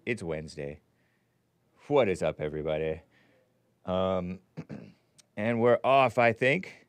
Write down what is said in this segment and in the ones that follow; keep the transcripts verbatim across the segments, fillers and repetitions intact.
It's Wednesday. What is up, everybody? Um, and we're off, I think.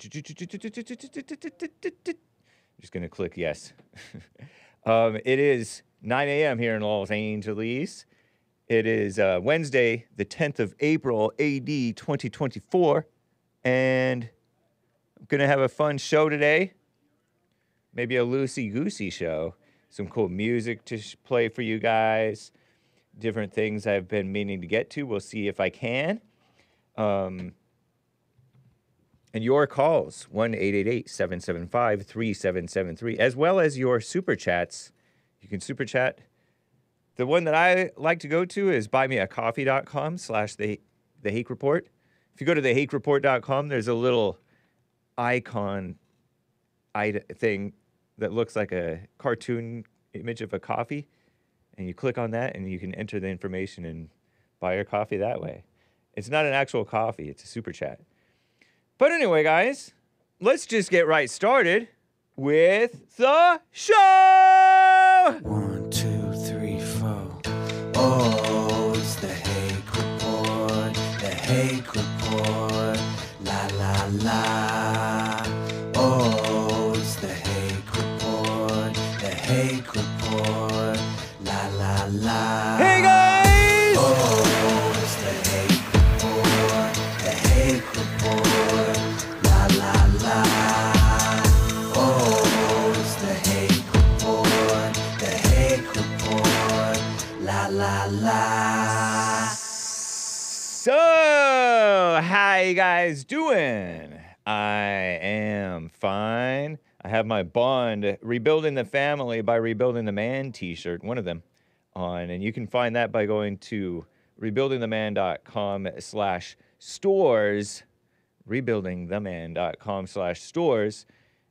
Just gonna click yes. um, it is nine A M here in Los Angeles. It is uh, Wednesday, the tenth of April, A D twenty twenty-four, and I'm gonna have a fun show today. Maybe a loosey-goosey show. Some cool music to sh- play for you guys. Different things I've been meaning to get to. We'll see if I can. Um, and your calls, one eight eight eight, seven seven five, three seven seven three, as well as your super chats. You can super chat. The one that I like to go to is buymeacoffee.com slash the the Hake Report. If you go to the hake report dot com, there's a little icon thing that looks like a cartoon image of a coffee, and you click on that and you can enter the information and buy your coffee that way. It's not an actual coffee, it's a super chat. But anyway, guys, let's just get right started with the show! One, two, three, four. Oh, it's the Hake Report, the Hake Report, la la la. Oh, it's the Hake Report, the Hake Report, la la la. Hey guys! Oh, it's the Hake Report, the Hake Report, la la la. Oh, it's the Hake Report, the Hake Report, la la la. So, how you guys doing? I am fine. I have my Bond, Rebuilding the Family by Rebuilding the Man t-shirt, one of them, on. And you can find that by going to rebuildingtheman.com slash stores, rebuildingtheman.com slash stores,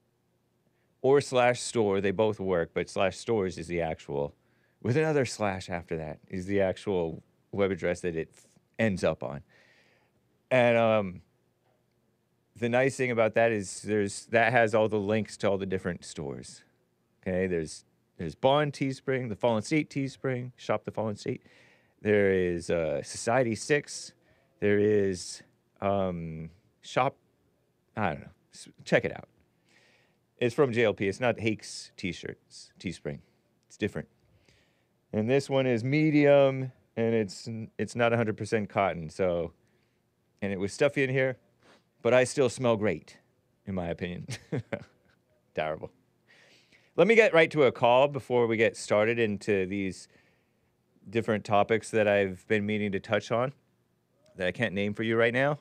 or slash store. They both work, but slash stores is the actual, with another slash after that, is the actual web address that it f- ends up on. And um, the nice thing about that is there's that has all the links to all the different stores. Okay, there's there's Bond Teespring, the Fallen State Teespring, Shop the Fallen State. There is uh, Society Six. There is um, Shop. I don't know. Check it out. It's from J L P. It's not Hake's T-shirts. Teespring. It's different. And this one is medium, and it's it's not one hundred percent cotton. So, and it was stuffy in here. But I still smell great, in my opinion. Terrible. Let me get right to a call before we get started into these different topics that I've been meaning to touch on that I can't name for you right now.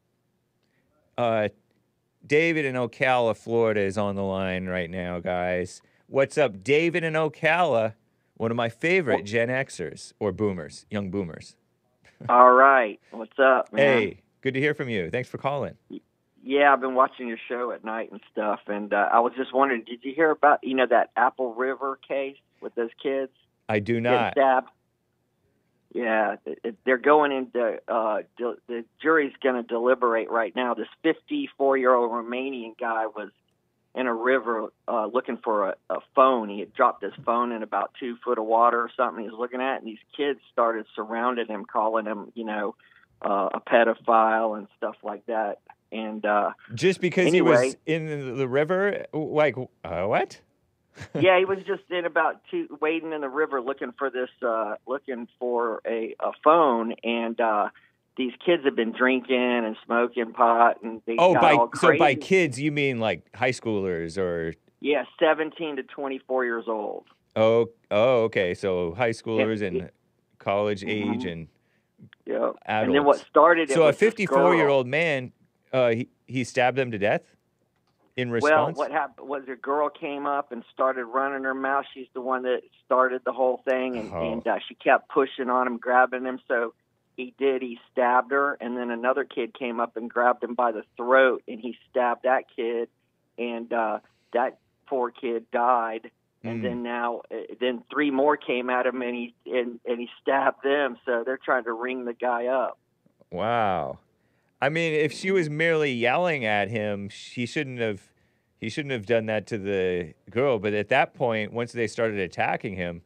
Uh, David in Ocala, Florida is on the line right now, guys. What's up, David in Ocala? One of my favorite Gen Xers, or boomers, young boomers. All right. What's up, man? Hey. Good to hear from you. Thanks for calling. Yeah, I've been watching your show at night and stuff, and uh, I was just wondering, did you hear about, you know, that Apple River case with those kids? I do getting not. Stabbed? Yeah, it, they're going into, uh, de- the jury's going to deliberate right now. This fifty-four-year-old Romanian guy was in a river uh, looking for a, a phone. He had dropped his phone in about two foot of water or something he was looking at, and these kids started surrounding him, calling him, you know, Uh, a pedophile and stuff like that, and uh, just because anyway, he was in the river, like uh, what? Yeah, he was just in about two, wading in the river looking for this, uh, looking for a, a phone, and uh, these kids have been drinking and smoking pot, and they oh, got by all so crazy. by kids you mean like high schoolers or? Yeah, seventeen to twenty-four years old. Oh, oh, okay, so high schoolers Yeah, and it, college mm-hmm. age and. Yeah, adults. and then what started it so was a fifty-four-year-old man, uh, he, he stabbed them to death in response? Well, what happened was a girl came up and started running her mouth. She's the one that started the whole thing, and, oh. and uh, she kept pushing on him, grabbing him. So he did. He stabbed her, and then another kid came up and grabbed him by the throat, and he stabbed that kid, and uh, that poor kid died. And then now, uh, then three more came at him, and he and, and he stabbed them. So they're trying to ring the guy up. Wow, I mean, if she was merely yelling at him, she shouldn't have. He shouldn't have done that to the girl. But at that point, once they started attacking him,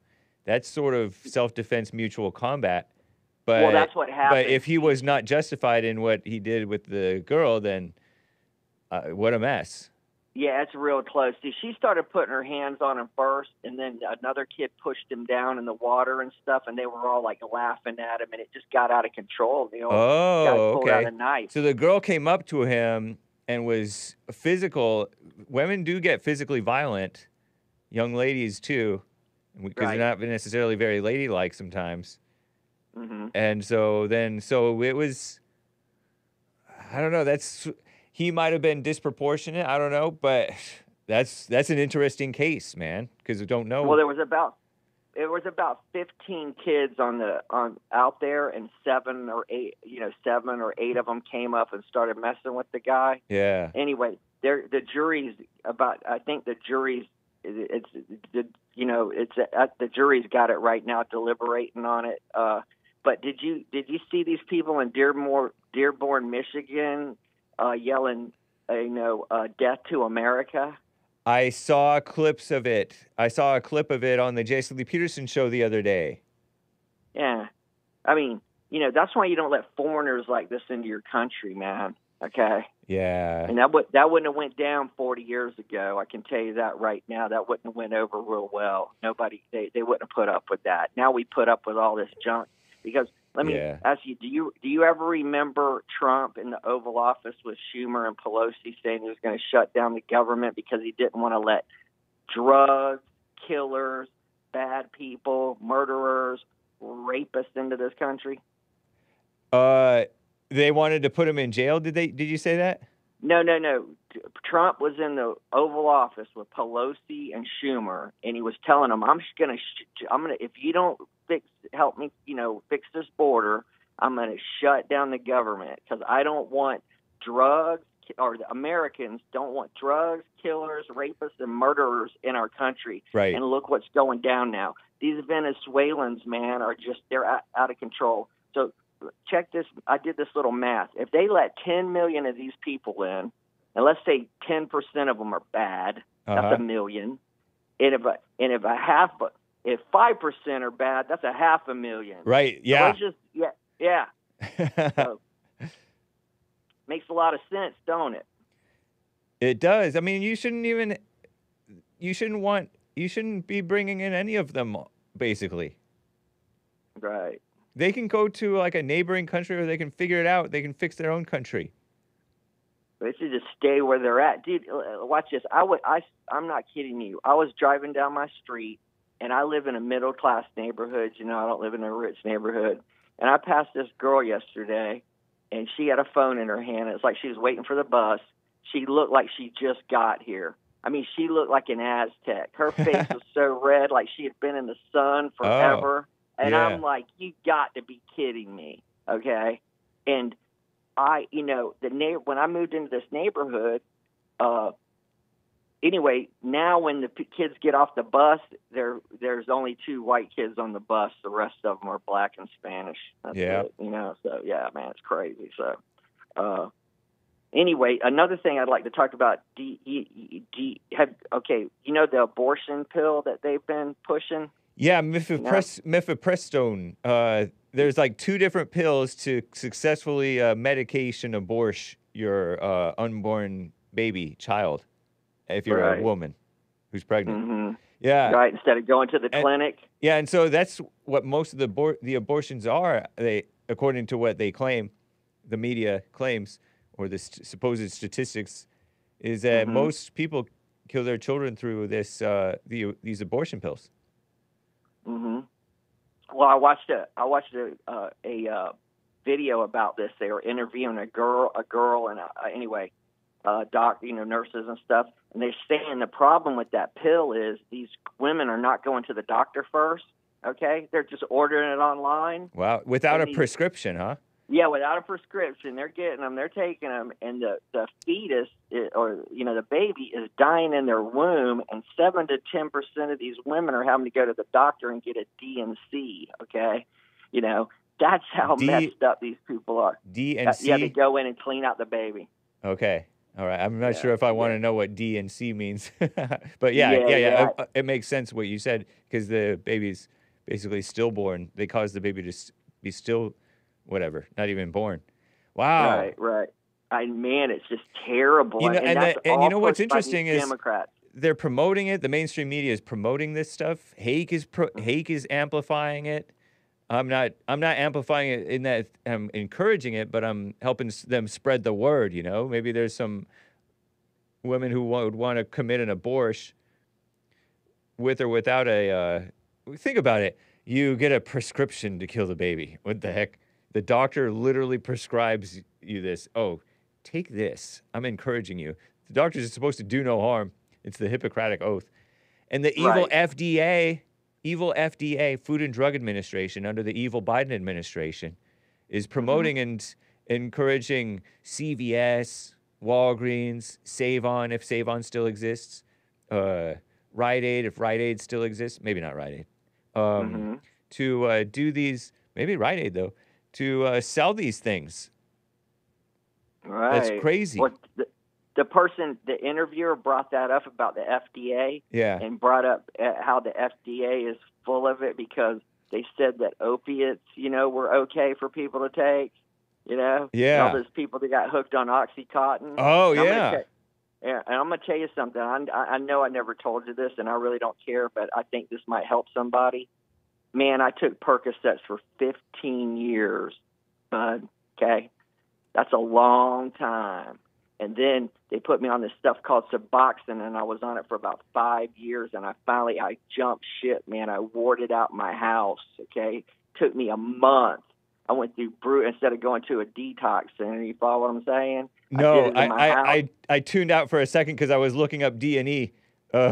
That's sort of self-defense, mutual combat. But, well, that's what happened. But if he was not justified in what he did with the girl, then uh, what a mess. Yeah, it's real close. See, she started putting her hands on him first, and then another kid pushed him down in the water and stuff, and they were all like laughing at him, and it just got out of control. You know, oh, guy pulled okay. out a knife. So the girl came up to him and was physical. Women do get physically violent, young ladies too, because Right. they're not necessarily very ladylike sometimes. Mm-hmm. And so then, so it was, I don't know, that's, he might have been disproportionate, I don't know, but that's that's an interesting case, man, because we don't know. Well, there was about it was about fifteen kids on the on out there, and seven or eight, you know, seven or eight of them came up and started messing with the guy. Yeah. Anyway, there the jury's about. I think the jury's it's the you know it's uh, the jury's got it right now, deliberating on it. Uh, but did you did you see these people in Dearborn, Dearborn, Michigan, uh, yelling, uh, you know, uh, "Death to America"? I saw clips of it. I saw a clip of it on the Jason Lee Peterson show the other day. Yeah. I mean, you know, that's why you don't let foreigners like this into your country, man. Okay? Yeah. And that would that wouldn't have went down forty years ago. I can tell you that right now. That wouldn't have went over real well. Nobody, they, they wouldn't have put up with that. Now we put up with all this junk. Because let me Yeah. ask you, do you do you ever remember Trump in the Oval Office with Schumer and Pelosi saying he was going to shut down the government because he didn't want to let drugs, killers, bad people, murderers, rapists into this country? Uh, they wanted to put him in jail. Did they? Did you say that? No, no, no. Trump was in the Oval Office with Pelosi and Schumer, and he was telling them, "I'm just gonna, sh- I'm gonna, if you don't fix, help me, you know, fix this border, I'm gonna shut down the government because I don't want drugs, or the Americans don't want drugs, killers, rapists, and murderers in our country." Right. And look what's going down now. These Venezuelans, man, are just they're out, out of control. So check this. I did this little math. If they let ten million of these people in, and let's say ten percent of them are bad, that's Uh-huh. a million. And if a, and if a half, if five percent are bad, that's a half a million. Right. So Yeah. let's just yeah yeah. So, makes a lot of sense, don't it? It does. I mean, you shouldn't even. You shouldn't want. You shouldn't be bringing in any of them. Basically, Right. they can go to like a neighboring country, or they can figure it out. They can fix their own country. They should just stay where they're at, dude. uh, Watch this. I would. I. I'm not kidding you. I was driving down my street, and I live in a middle class neighborhood. You know, I don't live in a rich neighborhood. And I passed this girl yesterday, and she had a phone in her hand. It's like she was waiting for the bus. She looked like she just got here. I mean, she looked like an Aztec. Her face was so red, like she had been in the sun forever. Oh, and yeah. I'm like, you got to be kidding me, okay? And I, you know, the na- when I moved into this neighborhood, uh, anyway, now when the p- kids get off the bus, there there's only two white kids on the bus. The rest of them are black and Spanish. That's Yeah. it, you know, so yeah, man, it's crazy. So, uh, anyway, another thing I'd like to talk about. D, D, D, have, okay, you know the abortion pill that they've been pushing? Yeah, mifepres- mifepristone. Uh, there's like two different pills to successfully uh, medication abortion your uh, unborn baby child, if you're Right. a woman who's pregnant. Mm-hmm. Yeah. Right, instead of going to the And- clinic. Yeah, and so that's what most of the abor- the abortions are. They, according to what they claim, the media claims, or the st- supposed statistics, is that Mhm. most people kill their children through this uh, the, these abortion pills. hmm Well, I watched a I watched a uh, a uh, video about this. They were interviewing a girl, a girl, and uh, anyway, uh, doc, you know, nurses and stuff. And they're saying the problem with that pill is these women are not going to the doctor first. Okay, they're just ordering it online. Wow, without a And these- prescription, huh? Yeah, without a prescription, they're getting them, they're taking them, and the, the fetus, is, or, you know, the baby is dying in their womb, and seven to ten percent of these women are having to go to the doctor and get a D N C, okay? You know, that's how D- messed up these people are. D Uh, and C? yeah, they go in and clean out the baby. Okay. All right. I'm not Yeah, sure if I want yeah. to know what D and C means. But yeah, Yeah, yeah, yeah. yeah. It, it makes sense what you said, because the baby's basically stillborn. They cause the baby to s- be still, whatever, not even born. Wow. Right, right. I man, it's just terrible. You know, and, and that's the- and all you know what's pushed by these interesting is- Democrats. They're promoting it. The mainstream media is promoting this stuff. Hake is pro- Mm-hmm. Hake is amplifying it. I'm not. I'm not amplifying it in that I'm encouraging it, but I'm helping s- them spread the word. You know, maybe there's some women who wa- would want to commit an abortion with or without a. Uh, think about it. You get a prescription to kill the baby. What the heck? The doctor literally prescribes you this. Oh, take this. I'm encouraging you. The doctors are supposed to do no harm. It's the Hippocratic Oath. And the evil Right. F D A, evil F D A, Food and Drug Administration, under the evil Biden administration, is promoting Mm-hmm. and encouraging C V S, Walgreens, Save-On, if Save-On still exists, uh, Rite Aid, if Rite Aid still exists, maybe not Rite Aid, um, Mm-hmm. to uh, do these, maybe Rite Aid, though, to uh, sell these things. Right. That's crazy. Well, the, the person, the interviewer brought that up about the F D A Yeah. and brought up uh, how the F D A is full of it because they said that opiates, you know, were okay for people to take, you know? Yeah. And all those people that got hooked on Oxycontin. Oh, And I'm gonna yeah. tell- yeah, and I'm going to tell you something. I, I know I never told you this, and I really don't care, but I think this might help somebody. Man, I took Percocets for fifteen years, bud, okay? That's a long time. And then they put me on this stuff called Suboxone, and I was on it for about five years, and I finally, I jumped ship, man. I warded out my house, okay? Took me a month. I went through brute instead of going to a detox center. You follow what I'm saying? No, did it in I, my I, house. I, I tuned out for a second because I was looking up D and E. Uh,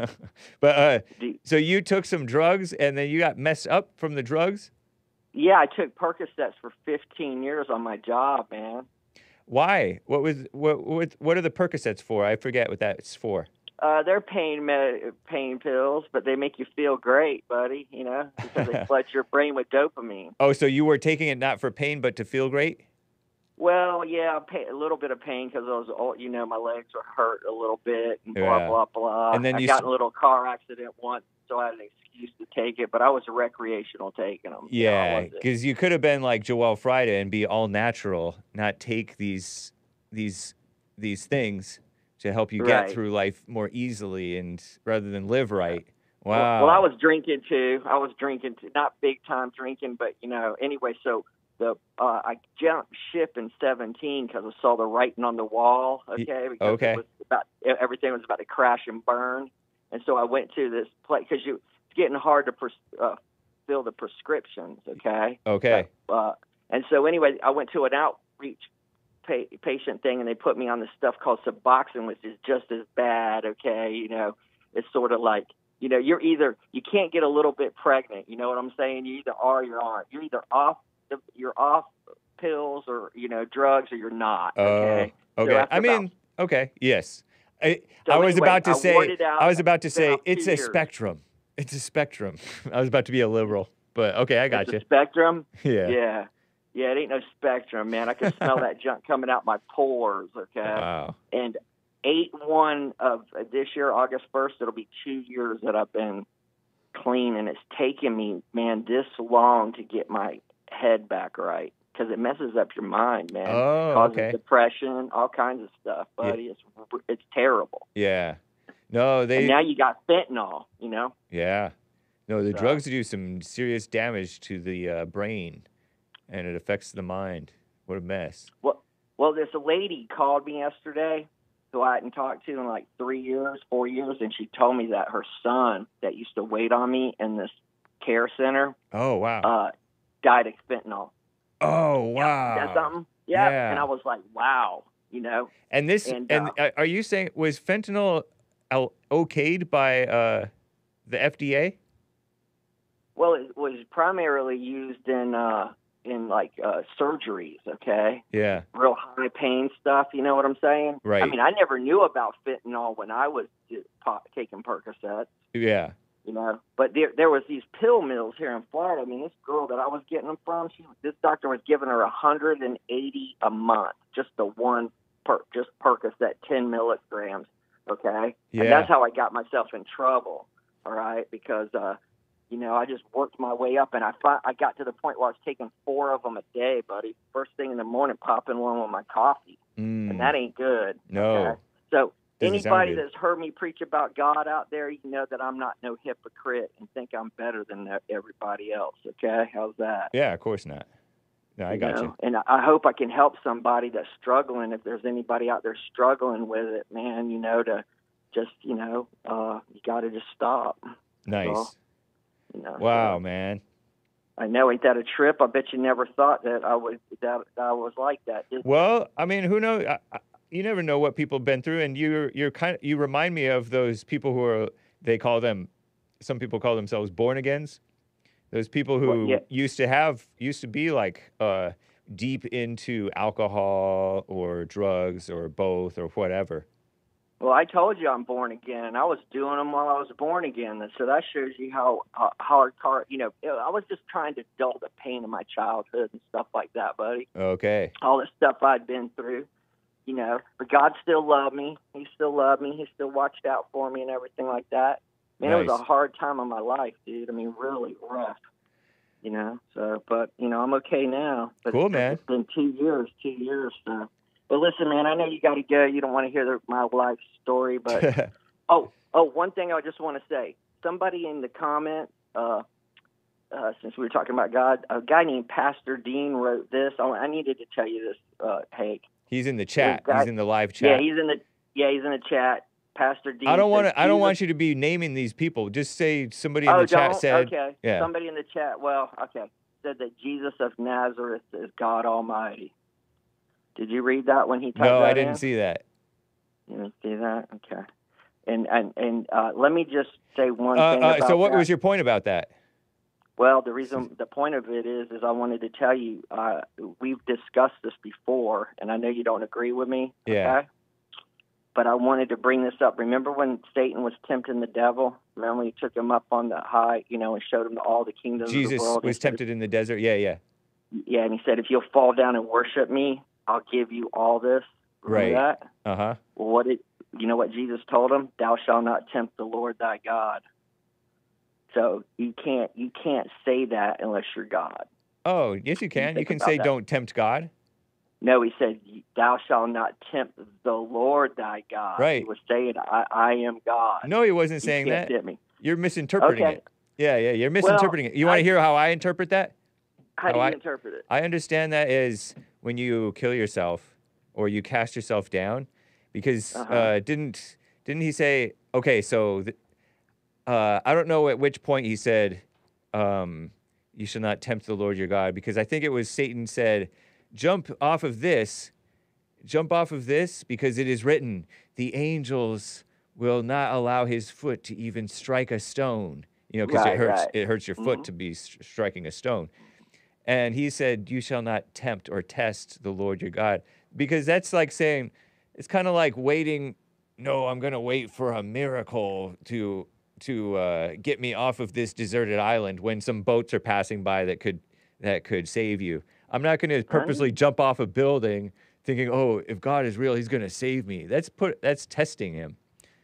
but uh, D- so you took some drugs and then you got messed up from the drugs? Yeah, I took Percocets for fifteen years on my job, man. Why? What was what what what are the Percocets for? I forget what that's for. Uh, they're pain med- pain pills, but they make you feel great, buddy. You know, because they flood your brain with dopamine. Oh, so you were taking it not for pain but to feel great? Well, yeah, pa- a little bit of pain because I was, old, you know, my legs were hurt a little bit, and blah Yeah. blah blah. And then I you got s- in a little car accident once, so I had an excuse to take it. But I was recreational taking them. you know, I Yeah, wasn't- because you could have been like Joel Friday and be all natural, not take these these these things to help you get Right. through life more easily and rather than live right. Wow. Well, well, I was drinking too. I was drinking, too. Not big time drinking, but you know. Anyway, so the uh, I jumped ship in seventeen because I saw the writing on the wall. Okay, because okay. it was about everything was about to crash and burn, and so I went to this place because you it's getting hard to pres- uh, fill the prescriptions. Okay. Okay. But, uh, and so anyway, I went to an outreach pa- patient thing, and they put me on this stuff called Suboxone, which is just as bad. Okay, you know, it's sort of like. You know, you're either you can't get a little bit pregnant. You know what I'm saying? You either are or you aren't. You're either off the, you're off pills or you know drugs or you're not. Okay. Uh, So okay. after I mean, about- okay. Yes. I, So I was anyway, about to I say. warded out I was about to say about it's two a years. spectrum. It's a spectrum. I was about to be a liberal, but okay, I got it's you. a spectrum. Yeah. Yeah. Yeah. It ain't no spectrum, man. I can smell that junk coming out my pores. Okay. Wow. And eight one of this year, August first, it'll be two years that I've been clean, and it's taken me, man, this long to get my head back right because it messes up your mind, man. Oh, Causes okay. depression, all kinds of stuff, buddy. It's it's terrible. Yeah. No, they. And now you got fentanyl, you know. Yeah. No, the So- drugs do some serious damage to the uh, brain, and it affects the mind. What a mess. Well, well, this lady called me yesterday who I hadn't talked to in like three years, four years, and she told me that her son that used to wait on me in this care center Oh wow. uh, died of fentanyl. oh wow. That's something? Yeah. Yeah. And I was like, wow, you know. And this and, And, uh, are you saying was fentanyl al- okayed by uh, the F D A? Well, it was primarily used in uh, in like uh, surgeries, okay? Yeah. Real high pain stuff, you know what I'm saying? Right. I mean, I never knew about fentanyl when I was uh, pop- taking Percocets. Yeah. You know, but there there was these pill mills here in Florida. I mean, this girl that I was getting them from, she this doctor was giving her one hundred eighty a month, just the one per just Percocet, ten milligrams. Okay, Yeah. and that's how I got myself in trouble. All right, because uh, you know, I just worked my way up, and I fi- I got to the point where I was taking four of them a day, buddy. First thing in the morning, popping one with my coffee, Mm. and that ain't good. No. Okay? So Doesn't sound anybody good. that's heard me preach about God out there, you know that I'm not no hypocrite and think I'm better than everybody else. Okay, how's that? Yeah, of course not. No, I You got know? you. And I hope I can help somebody that's struggling. If there's anybody out there struggling with it, man, you know, to just, you know, uh, you got to just stop. Nice. So, you know, Wow, so, man. I know, ain't that a trip? I bet you never thought that I would that, that I was like that. Did you? Well, I mean, who knows? I, I, you never know what people have been through, and you're you're kind of you remind me of those people who are they call them. Some people call themselves born agains. Those people who Well, yeah. used to have used to be like uh, deep into alcohol or drugs or both or whatever. Well, I told you I'm born again, and I was doing them while I was born again. And so that shows you how uh, hard, hard, you know, I was just trying to dull the pain of my childhood and stuff like that, buddy. Okay. All the stuff I'd been through, you know. But God still loved me. He still loved me. He still watched out for me and everything like that. Man, Nice. It was a hard time of my life, dude. I mean, really rough, you know. So, but, you know, I'm okay now. But Cool, it's, man. It's been two years, two years, so. But listen, man, I know you got to go. You don't want to hear the, my life story, but oh, oh, one thing I just want to say. Somebody in the comments, uh, uh, since we were talking about God, a guy named Pastor Dean wrote this. I, I needed to tell you this, uh, Hake. He's in the chat. Guy, he's in the live chat. Yeah, he's in the yeah he's in the chat. Pastor Dean. I don't want to. I don't Jesus, want you to be naming these people. Just say somebody in oh, the chat don't? said. Okay. Yeah. Somebody in the chat. Well, okay, said that Jesus of Nazareth is God Almighty. Did you read that when he typed No, that I didn't in? see that. You didn't see that? Okay. And and and uh, let me just say one Uh, thing uh, about so, what that. was your point about that? Well, the reason, the point of it is, is I wanted to tell you, uh, we've discussed this before, and I know you don't agree with me. Yeah. Okay? But I wanted to bring this up. Remember when Satan was tempting the devil? Remember when he took him up on the high, you know, and showed him all the kingdoms of the Jesus world? was He said, tempted in the desert. Yeah, yeah. yeah, and he said, if you'll fall down and worship me, I'll give you all this. Remember Right. that? Uh huh. Well, what did, you know what Jesus told him? Thou shalt not tempt the Lord thy God. So you can't you can't say that unless you're God. Oh, yes, you can. You think can about say, that. "Don't tempt God." No, he said, thou shalt not tempt the Lord thy God. Right. He was saying, I, I am God. No, he wasn't You saying can't that. tempt me. You're misinterpreting Okay. it. Yeah, yeah, you're misinterpreting it. You want I- to hear how I interpret that? How do How you I- interpret it? I understand that as when you kill yourself or you cast yourself down, because Uh-huh. uh, didn't didn't he say? Okay, so th- uh, I don't know at which point he said, um, "You shall not tempt the Lord your God," because I think it was Satan said, "Jump off of this, jump off of this, because it is written, the angels will not allow his foot to even strike a stone." You know, because Right, it hurts. right. It hurts your foot Mhm. to be st- striking a stone. And he said, "You shall not tempt or test the Lord your God," because that's like saying, it's kind of like waiting. No, I'm gonna wait for a miracle to to uh, get me off of this deserted island when some boats are passing by that could that could save you. I'm not gonna purposely jump off a building thinking, "Oh, if God is real, He's gonna save me." That's put that's testing Him.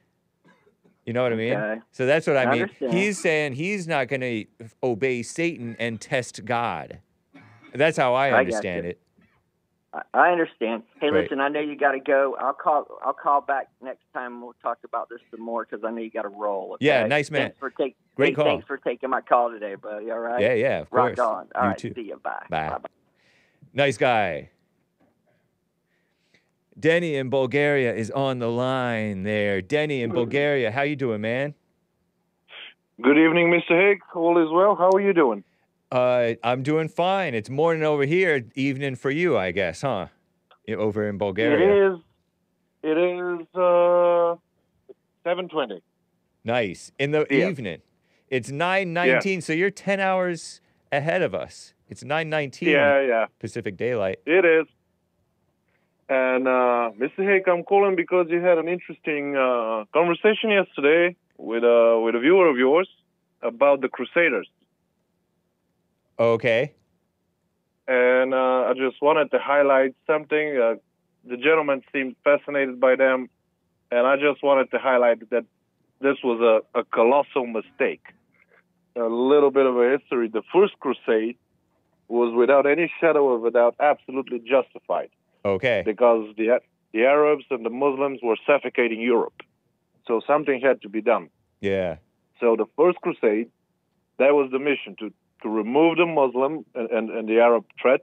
You know what I mean? Okay. So that's what I, I mean. understand. He's saying he's not going to obey Satan and test God. That's how I I got understand you. it. I, I understand. Hey, Right. listen, I know you got to go. I'll call. I'll call back next time. We'll talk about this some more because I know you got to roll. Okay? Yeah, nice man. Thanks for take, Great hey, call. Thanks for taking my call today, buddy. All right. Yeah, yeah, of Rock course. on. All You right. too. See you. Bye. Bye. Bye. Nice guy. Denny in Bulgaria is on the line there. Denny in Bulgaria, how you doing, man? Good evening, Mister Hake. All is well. How are you doing? Uh, I'm doing fine. It's morning over here, evening for you, I guess, huh? Yeah, over in Bulgaria. It is. It is uh, seven twenty. Nice. In the Yeah. evening. It's nine nineteen, so you're ten hours ahead of us. It's nine nineteen Yeah, yeah. Pacific Daylight. It is. And uh, Mister Hake, I'm calling because you had an interesting uh, conversation yesterday with uh, with a viewer of yours about the Crusaders. Okay. And uh, I just wanted to highlight something. Uh, the gentleman seemed fascinated by them, and I just wanted to highlight that this was a, a colossal mistake. a little bit of a history. The first crusade was without any shadow of a doubt absolutely justified. Okay. Because the the Arabs and the Muslims were suffocating Europe. So something had to be done. Yeah. So the first crusade, that was the mission, to, to remove the Muslim and, and, and the Arab threat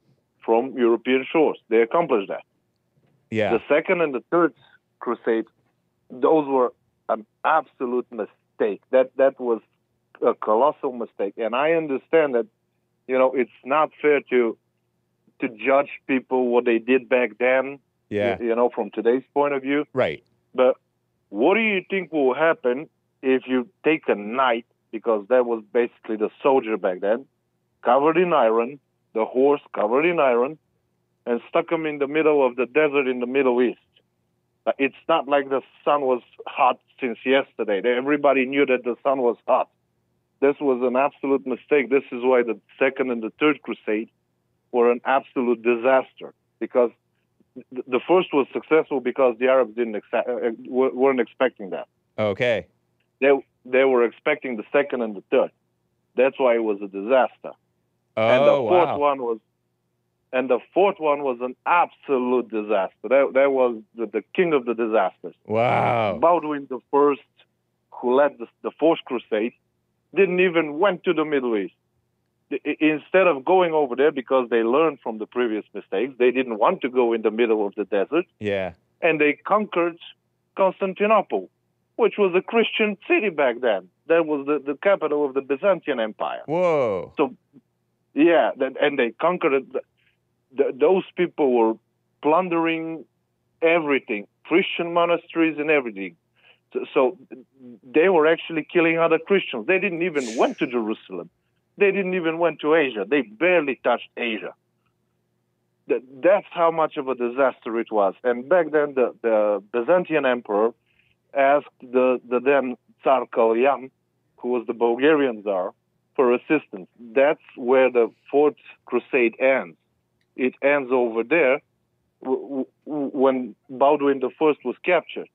from European shores. They accomplished that. Yeah. The second and the third crusade, those were an absolute mistake. That that was a colossal mistake. And I understand that, you know, it's not fair to to judge people what they did back then, Yeah. you, you know, from today's point of view. Right. But what do you think will happen if you take a knight, because that was basically the soldier back then, covered in iron, the horse covered in iron, and stuck him in the middle of the desert in the Middle East? It's not like the sun was hot since yesterday. Everybody knew that the sun was hot. This was an absolute mistake. This is why the second and the third crusade were an absolute disaster, because the first was successful because the Arabs didn't accept, uh, weren't expecting that. Okay. They they were expecting the second and the third. That's why it was a disaster. Oh, and the fourth wow. one was, and the fourth one was an absolute disaster. That that was the, the king of the disasters. Wow. Baldwin the First, who led the, the fourth crusade, didn't even went to the Middle East. Instead of going over there, because they learned from the previous mistakes, they didn't want to go in the middle of the desert. Yeah. And they conquered Constantinople, which was a Christian city back then. That was the, the capital of the Byzantine Empire. Whoa. So, yeah, that, and they conquered it. The, the, those people were plundering everything, Christian monasteries and everything. So, so they were actually killing other Christians. They didn't even went to Jerusalem. They didn't even went to Asia. They barely touched Asia. That, that's how much of a disaster it was. And back then, the, the Byzantine emperor asked the, the then Tsar Kalyan, who was the Bulgarian Tsar, for assistance. That's where the Fourth Crusade ends. It ends over there w- w- when Baldwin the First was captured,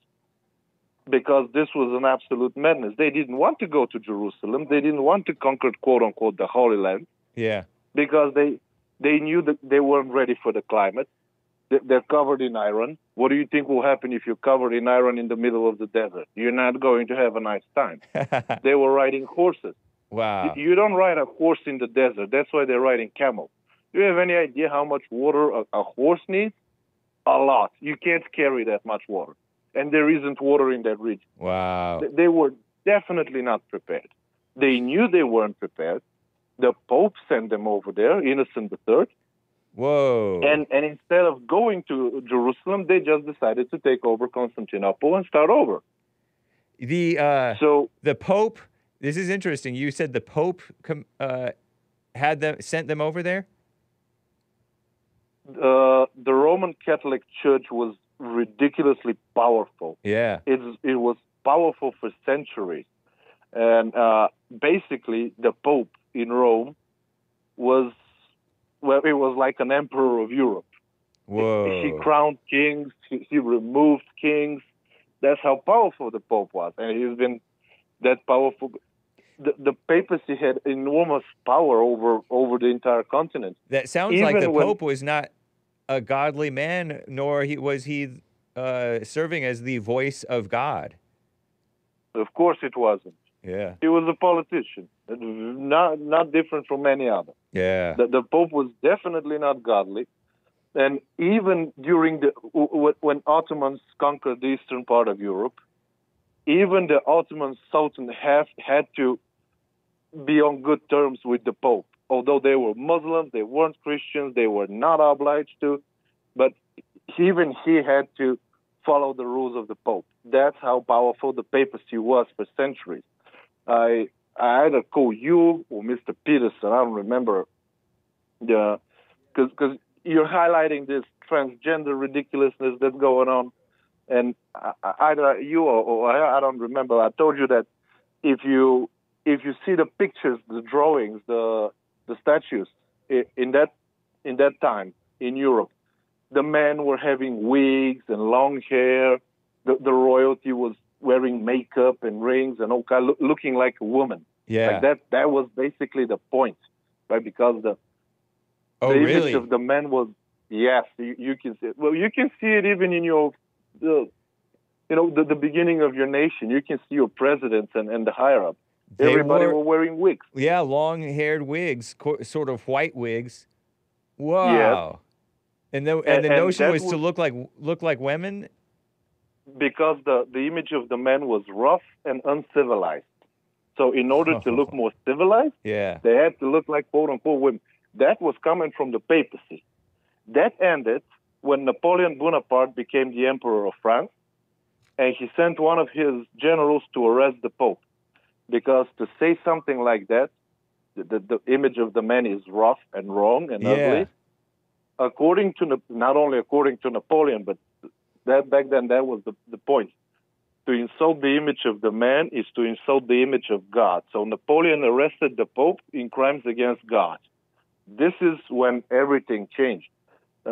because this was an absolute madness. They didn't want to go to Jerusalem. They didn't want to conquer, quote-unquote, the Holy Land. Yeah. Because they they knew that they weren't ready for the climate. They're covered in iron. What do you think will happen if you're covered in iron in the middle of the desert? You're not going to have a nice time. They were riding horses. Wow. You don't ride a horse in the desert. That's why they're riding camels. Do you have any idea how much water a, a horse needs? A lot. You can't carry that much water. And there isn't water in that region. Wow. They were definitely not prepared. They knew they weren't prepared. The Pope sent them over there, Innocent the Third. Whoa. And and instead of going to Jerusalem, they just decided to take over Constantinople and start over. The uh, so the Pope. This is interesting. You said the Pope com- uh, had them sent them over there. Uh, the Roman Catholic Church was ridiculously powerful. Yeah. It's, it was powerful for centuries. And uh, basically, the Pope in Rome was, well, it was like an emperor of Europe. Whoa. He crowned kings, he, he removed kings. That's how powerful the Pope was. And he's been that powerful. The, the papacy had enormous power over, over the entire continent. That sounds Even like the when, Pope was not a godly man, nor he was he uh, serving as the voice of God. Of course it wasn't. Yeah. He was a politician, not not different from any other. Yeah. The, the Pope was definitely not godly. And even during the, when Ottomans conquered the eastern part of Europe, even the Ottoman Sultan have, had to be on good terms with the Pope. Although they were Muslims, they weren't Christians, they were not obliged to, but even he had to follow the rules of the Pope. That's how powerful the papacy was for centuries. I I either call you or Mister Peterson, I don't remember, because because you're highlighting this transgender ridiculousness that's going on, and either you or, or I, I don't remember. I told you that if you if you see the pictures, the drawings, the the statues in that in that time in Europe, the men were having wigs and long hair. The, the royalty was wearing makeup and rings and all kind, looking like a woman. Yeah. Like that, that was basically the point, right? Because the, Oh, the image really? of the man was, yes, you, you can see it. Well, you can see it even in your, the, you know, the, the beginning of your nation. You can see your presidents and, and the higher up. They Everybody wore- were wearing wigs. Yeah, long-haired wigs, co- sort of white wigs. Wow. And the and the And- and notion that was to was- look like look like women. Because the, the image of the man was rough and uncivilized. So in order to look more civilized, Yeah. they had to look like quote-unquote women. That was coming from the papacy. That ended when Napoleon Bonaparte became the emperor of France, and he sent one of his generals to arrest the Pope. Because to say something like that, the, the, the image of the man is rough and wrong and Yeah. ugly. According to, not only according to Napoleon, but that back then that was the, the point. To insult the image of the man is to insult the image of God. So Napoleon arrested the Pope in crimes against God. This is when everything changed. Uh,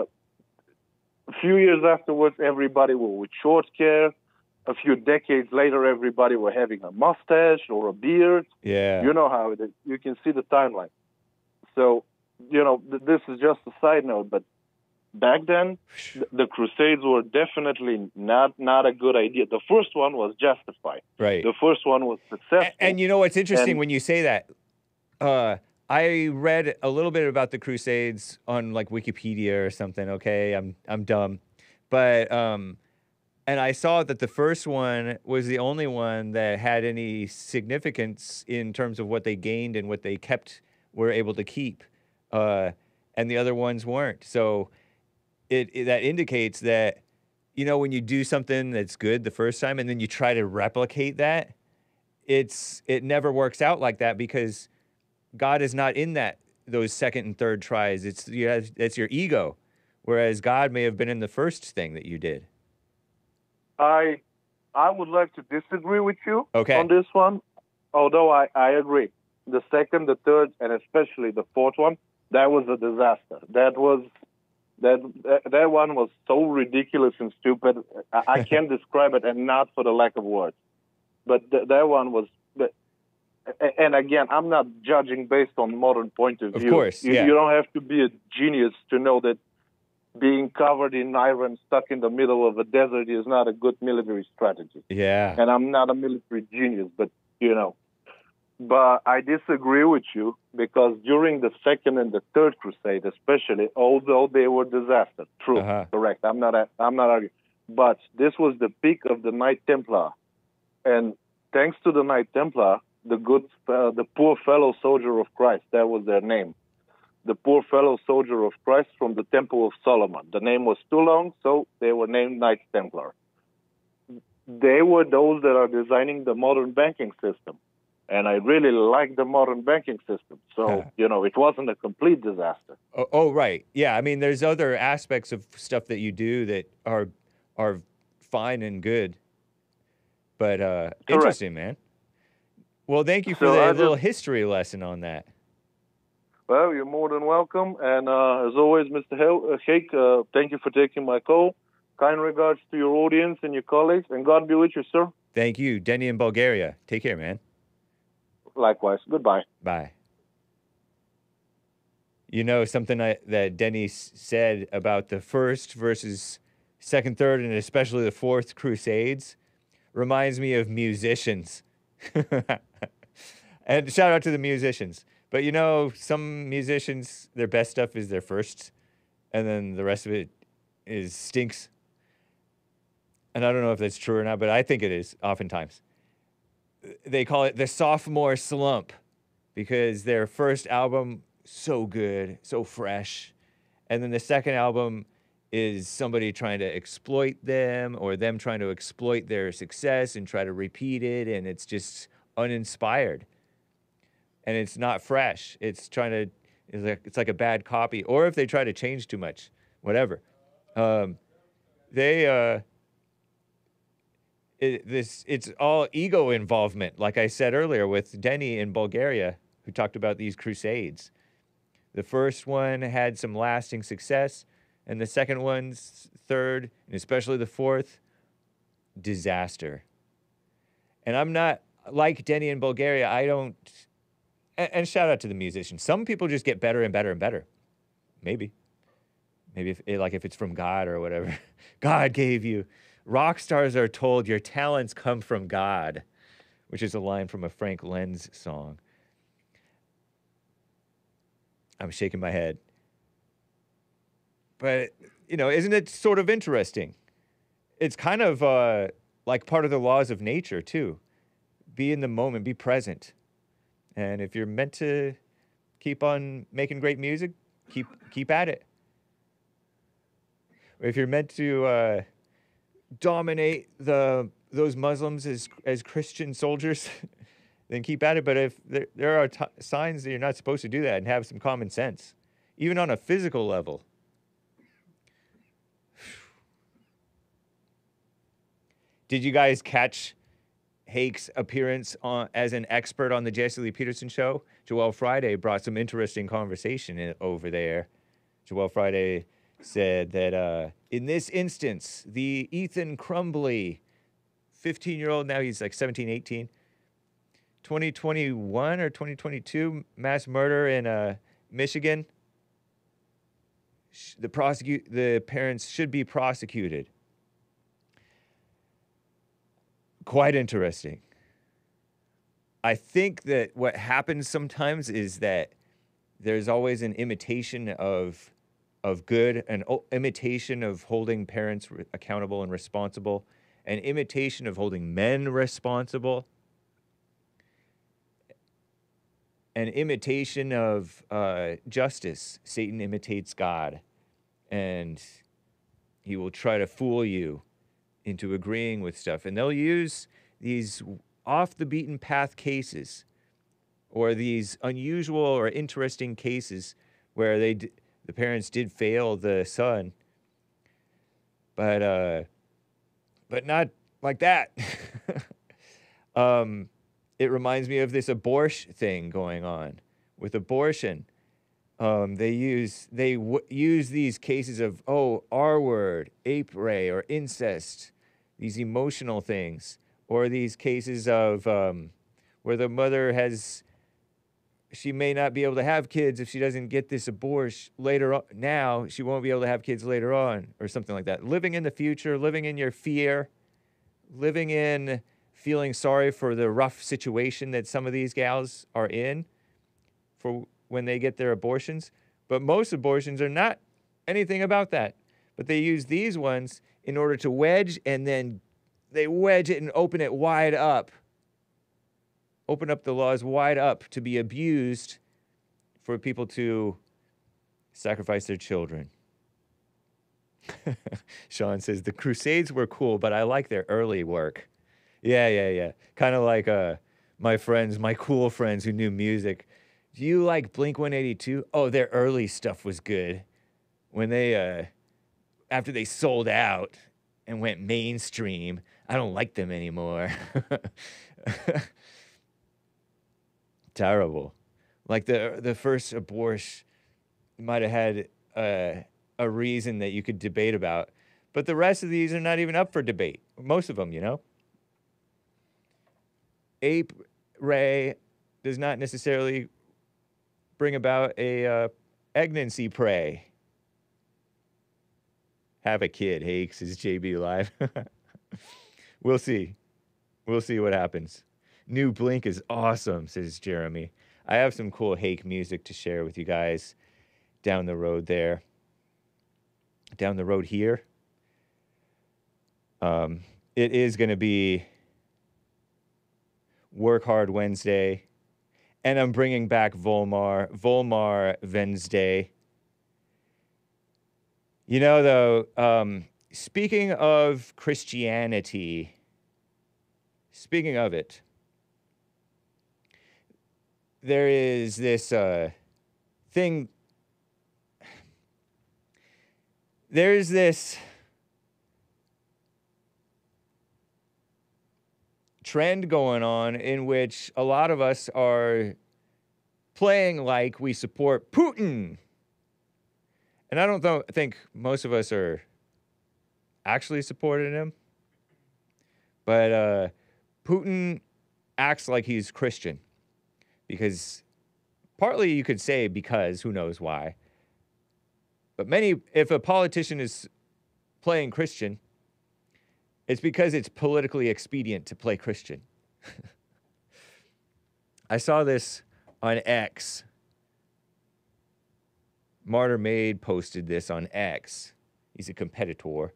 a few years afterwards, everybody was with short hair. A few decades later, everybody were having a mustache or a beard. Yeah. You know how it is. You can see the timeline. So, you know, th- this is just a side note, but back then, th- the Crusades were definitely not, not a good idea. The first one was justified. Right. The first one was successful. And, and you know what's interesting And- when you say that? Uh, I read a little bit about the Crusades on like Wikipedia or something. Okay, I'm I'm dumb, but um, and I saw that the first one was the only one that had any significance in terms of what they gained and what they kept were able to keep, uh, and the other ones weren't. So it, it that indicates that, you know, when you do something that's good the first time and then you try to replicate that, it's it never works out like that because God is not in that those second and third tries. It's you have, it's your ego, whereas God may have been in the first thing that you did. I I would like to disagree with you Okay. on this one, although I, I agree. The second, the third, and especially the fourth one, that was a disaster. That was that that, that one was so ridiculous and stupid. I, I can't describe it, and not for the lack of words. But th- that one was. But, and again, I'm not judging based on modern point of Of view. course, you, yeah. you don't have to be a genius to know that being covered in iron, stuck in the middle of a desert, is not a good military strategy. Yeah. And I'm not a military genius, but, you know. But I disagree with you because during the second and the third crusade, especially, although they were disasters, true, Uh-huh. correct. I'm not, I'm not arguing. But this was the peak of the Knight Templar. And thanks to the Knight Templar, the good, uh, the poor fellow soldier of Christ, that was their name. The poor fellow soldier of Christ from the Temple of Solomon. The name was too long, so they were named Knights Templar. They were those that are designing the modern banking system. And I really like the modern banking system. So, you know, it wasn't a complete disaster. Oh, oh, right. Yeah. I mean, there's other aspects of stuff that you do that are are fine and good. But uh, interesting, man. Well, thank you for So the I little just- history lesson on that. Well, you're more than welcome. And uh, as always, Mister Hel- uh, Hake, uh, thank you for taking my call. Kind regards to your audience and your colleagues. And God be with you, sir. Thank you, Denny in Bulgaria. Take care, man. Likewise. Goodbye. Bye. You know, something I, that Denny s- said about the first versus second, third, and especially the fourth Crusades reminds me of musicians. And shout out to the musicians. But you know, some musicians, their best stuff is their first, and then the rest of it is stinks. And I don't know if that's true or not, but I think it is oftentimes. They call it the sophomore slump because their first album, so good, so fresh. And then the second album is somebody trying to exploit them or them trying to exploit their success and try to repeat it. And it's just uninspired. And it's not fresh. It's trying to, it's like, it's like a bad copy. Or if they try to change too much, whatever. Um, they, uh, It, this it's all ego involvement, like I said earlier with Denny in Bulgaria, who talked about these crusades. The first one had some lasting success, and the second one, third, and especially the fourth, disaster. And I'm not like Denny in Bulgaria. I don't and, and shout out to the musicians. Some people just get better and better and better. Maybe. Maybe if, like if it's from God or whatever. God gave you. Rock stars are told your talents come from God, which is a line from a Frank Lenz song. I'm shaking my head. But, you know, isn't it sort of interesting? It's kind of uh, like part of the laws of nature, too. Be in the moment, be present. And if you're meant to keep on making great music, keep keep at it. If you're meant to uh, dominate the those Muslims as as Christian soldiers, then keep at it. But if there, there are t- signs that you're not supposed to do that, and have some common sense, even on a physical level. Did you guys catch Hake's appearance on, as an expert on the Jesse Lee Peterson show? Joel Friday brought some interesting conversation in, over there. Joel Friday said that uh, in this instance, the Ethan Crumbley, fifteen-year-old, now he's like seventeen, eighteen, twenty twenty-one or twenty twenty-two mass murder in uh, Michigan, the prosecute the parents should be prosecuted. Quite interesting. I think that what happens sometimes is that there's always an imitation of of good, an o- imitation of holding parents re- accountable and responsible, an imitation of holding men responsible, an imitation of uh, justice. Satan imitates God, and he will try to fool you into agreeing with stuff. And they'll use these off-the-beaten-path cases or these unusual or interesting cases where they d- the parents did fail the son, but uh, but not like that. um, it reminds me of this Aborsh thing going on with abortion. Um, they use they w- use these cases of oh R word, ape ray, or incest, these emotional things, or these cases of um, where the mother has. She may not be able to have kids if she doesn't get this abortion later on. Now she won't be able to have kids later on, or something like that. Living in the future, living in your fear, living in feeling sorry for the rough situation that some of these gals are in for when they get their abortions. But most abortions are not anything about that. But they use these ones in order to wedge, and then they wedge it and open it wide up. Open up the laws wide up to be abused for people to sacrifice their children. Sean says, the Crusades were cool, but I like their early work. Yeah, yeah, yeah. Kind of like uh, my friends, my cool friends who knew music. Do you like Blink one eighty-two? Oh, their early stuff was good. When they, uh, after they sold out and went mainstream, I don't like them anymore. Terrible. Like the the first Aborsh might have had uh, a reason that you could debate about, but the rest of these are not even up for debate. Most of them, you know. Ape ray does not necessarily bring about a uh, pregnancy prey. Have a kid, Hake, says J B Live. We'll see. We'll see what happens. New Blink is awesome, says Jeremy. I have some cool Hake music to share with you guys down the road there. Down the road here. Um, it is going to be Work Hard Wednesday. And I'm bringing back Volmar. Volmar Wednesday. You know, though, um, speaking of Christianity, speaking of it, there is this uh, thing, there's this trend going on in which a lot of us are playing like we support Putin. And I don't th- think most of us are actually supporting him. But uh, Putin acts like he's Christian because Partly you could say because, who knows why. But many, if a politician is playing Christian, it's because it's politically expedient to play Christian. I saw this on X. Martyr Maid posted this on X. He's a competitor.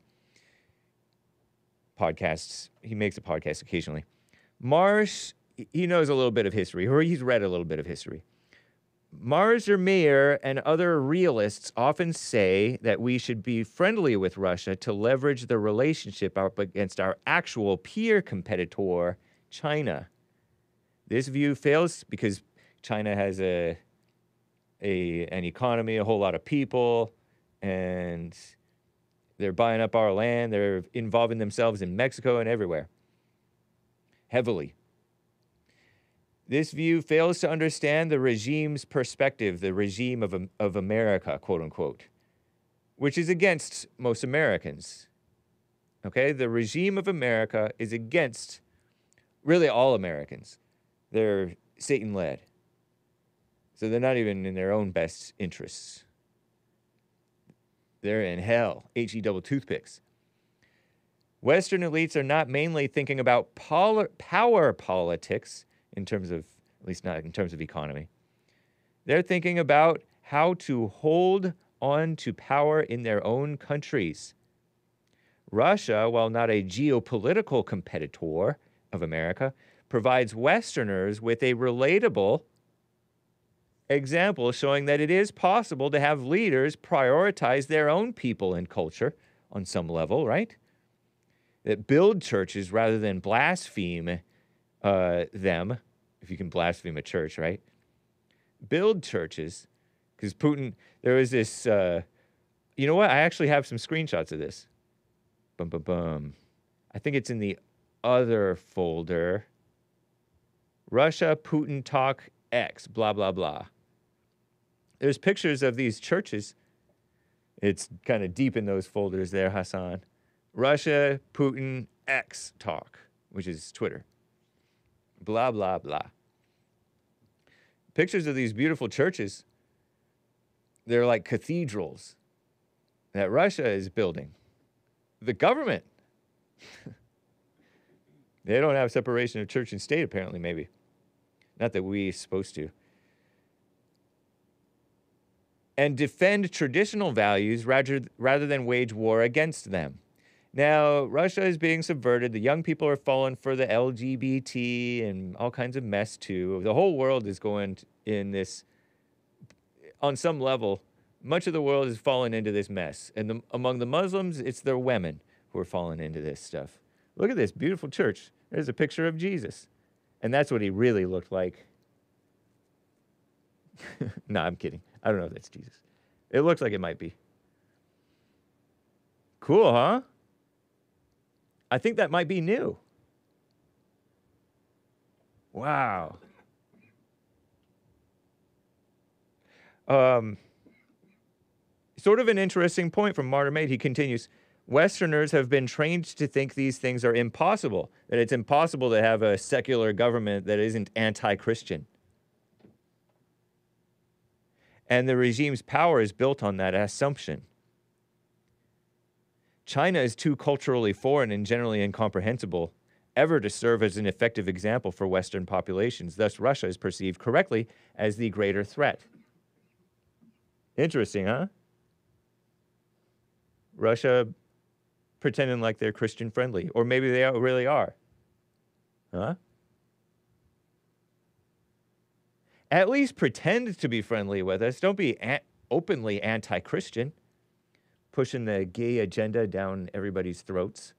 Podcasts. He makes a podcast occasionally. Marsh, he knows a little bit of history, or he's read a little bit of history. Mars Meir and other realists often say that we should be friendly with Russia to leverage the relationship up against our actual peer competitor, China. This view fails because China has a, a an economy, a whole lot of people, and they're buying up our land. They're involving themselves in Mexico and everywhere, heavily. This view fails to understand the regime's perspective, the regime of, of America, quote unquote, which is against most Americans. Okay? The regime of America is against really all Americans. They're Satan-led. So they're not even in their own best interests. They're in hell, H E double toothpicks. Western elites are not mainly thinking about pol- power politics, in terms of, at least not in terms of economy. They're thinking about how to hold on to power in their own countries. Russia, while not a geopolitical competitor of America, provides Westerners with a relatable example showing that it is possible to have leaders prioritize their own people and culture on some level, right? That build churches rather than blaspheme Uh, them, if you can blaspheme a church, right? Build churches, because Putin, there was this, uh, you know what? I actually have some screenshots of this. Bum, bum, bum. I think it's in the other folder. Russia, Putin talk X, blah, blah, blah. There's pictures of these churches. It's kind of deep in those folders there, Hassan. Russia, Putin, X talk, which is Twitter. Blah, blah, blah. Pictures of these beautiful churches. They're like cathedrals that Russia is building. The government. They don't have separation of church and state, apparently, maybe. Not that we're supposed to. And defend traditional values rather, rather than wage war against them. Now, Russia is being subverted. The young people are falling for the L G B T and all kinds of mess, too. The whole world is going in this, on some level, much of the world is falling into this mess. And the, among the Muslims, it's their women who are falling into this stuff. Look at this beautiful church. There's a picture of Jesus. And that's what he really looked like. No, I'm kidding. I don't know if that's Jesus. It looks like it might be. Cool, huh? I think that might be new. Wow. Um, sort of an interesting point from Martyr Maid. He continues, Westerners have been trained to think these things are impossible, that it's impossible to have a secular government that isn't anti-Christian. And the regime's power is built on that assumption. China is too culturally foreign and generally incomprehensible ever to serve as an effective example for Western populations. Thus, Russia is perceived correctly as the greater threat. Interesting, huh? Russia pretending like they're Christian friendly, or maybe they really are. Huh? At least pretend to be friendly with us. Don't be a- openly anti-Christian. Pushing the gay agenda down everybody's throats.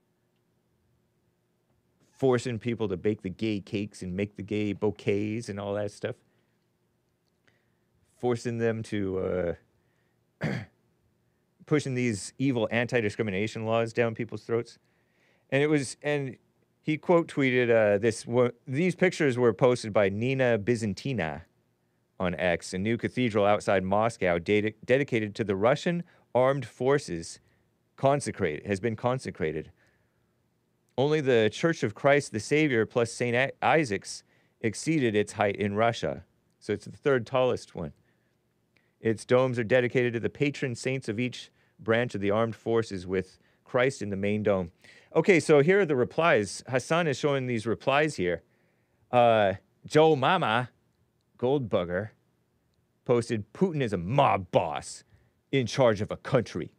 Forcing people to bake the gay cakes and make the gay bouquets and all that stuff. Forcing them to, uh, pushing these evil anti-discrimination laws down people's throats. And it was, and he quote tweeted uh, this, these pictures were posted by Nina Byzantina on X, a new cathedral outside Moscow ded- dedicated to the Russian armed forces consecrated, has been consecrated. Only the Church of Christ the Savior plus Saint Isaac's exceeded its height in Russia. So it's the third tallest one. Its domes are dedicated to the patron saints of each branch of the armed forces, with Christ in the main dome. Okay, so here are the replies. Hassan is showing these replies here. Uh, Joe Mama, Goldbugger, posted, Putin is a mob boss in charge of a country.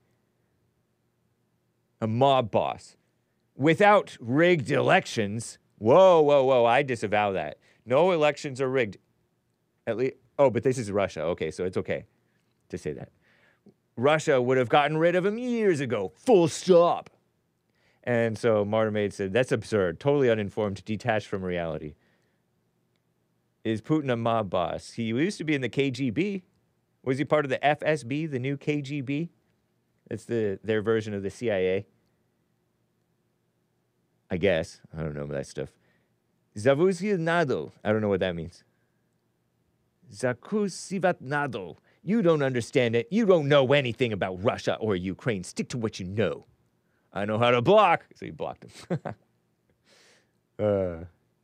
A mob boss. Without rigged elections. Whoa, whoa, whoa, I disavow that. No elections are rigged. At least, oh, but this is Russia. Okay, so it's okay to say that. Russia would have gotten rid of him years ago. Full stop. And so Martyr Maid said, that's absurd. Totally uninformed, detached from reality. Is Putin a mob boss? He used to be in the K G B. Was he part of the F S B, the new K G B? That's the their version of the C I A. I guess. I don't know that stuff. Zavusivanado. I don't know what that means. Zakusivatnado. You don't understand it. You don't know anything about Russia or Ukraine. Stick to what you know. I know how to block. So he blocked him. uh,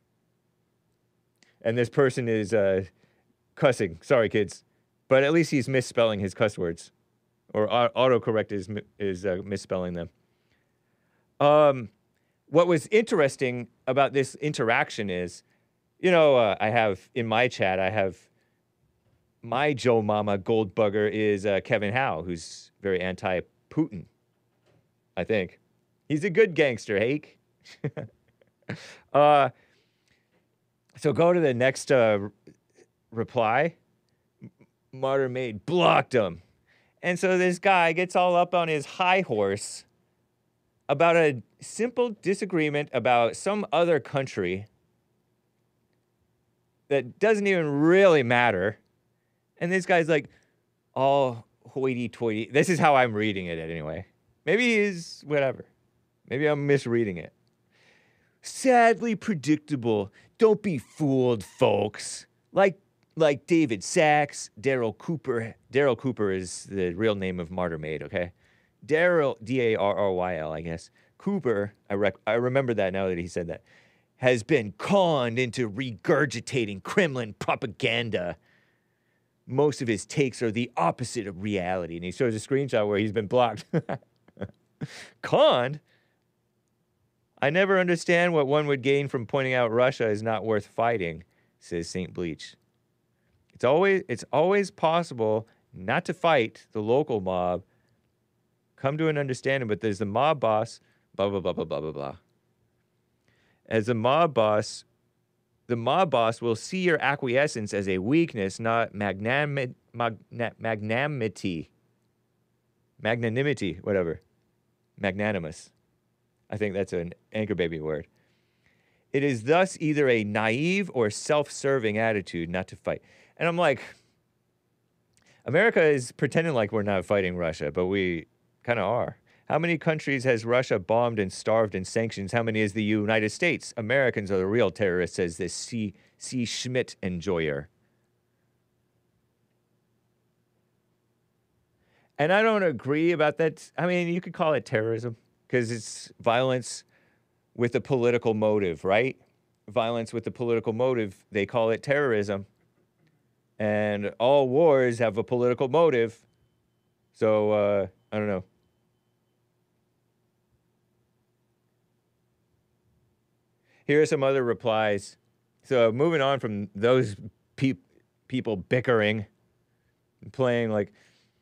and this person is uh, cussing. Sorry, kids. But at least he's misspelling his cuss words. Or autocorrect is, is uh, misspelling them. Um, what was interesting about this interaction is, you know, uh, I have, in my chat, I have my Joe Mama Goldbugger is uh, Kevin Howe, who's very anti-Putin, I think. He's a good gangster, Hake. uh, so go to the next uh, reply. Martyr Maid blocked him. And so this guy gets all up on his high horse about a simple disagreement about some other country that doesn't even really matter. And this guy's like, all hoity-toity. This is how I'm reading it anyway. Maybe he's whatever. Maybe I'm misreading it. Sadly predictable. Don't be fooled, folks. Like like David Sachs, Daryl Cooper. Daryl Cooper is the real name of Martyr Maid, okay? Daryl, D A R R Y L, I guess. Cooper, I, rec I remember that now that he said that, has been conned into regurgitating Kremlin propaganda. Most of his takes are the opposite of reality. And he shows a screenshot where he's been blocked. Conned? I never understand what one would gain from pointing out Russia is not worth fighting, says Saint Bleach. It's always, it's always possible not to fight the local mob. Come to an understanding, but there's the mob boss, blah, blah, blah, blah, blah, blah, blah. As a mob boss, the mob boss will see your acquiescence as a weakness, not magnanimity, magnanimity, magnanimity, whatever, magnanimous. I think that's an Anchor Baby word. It is thus either a naive or self-serving attitude not to fight. And I'm like, America is pretending like we're not fighting Russia, but we kind of are. How many countries has Russia bombed and starved in sanctions? How many is the United States? Americans are the real terrorists, says this C. C. Schmidt enjoyer. And I don't agree about that. I mean, you could call it terrorism because it's violence with a political motive, right? Violence with a political motive, they call it terrorism. And all wars have a political motive. So, uh, I don't know. Here are some other replies. So moving on from those pe people bickering and playing like,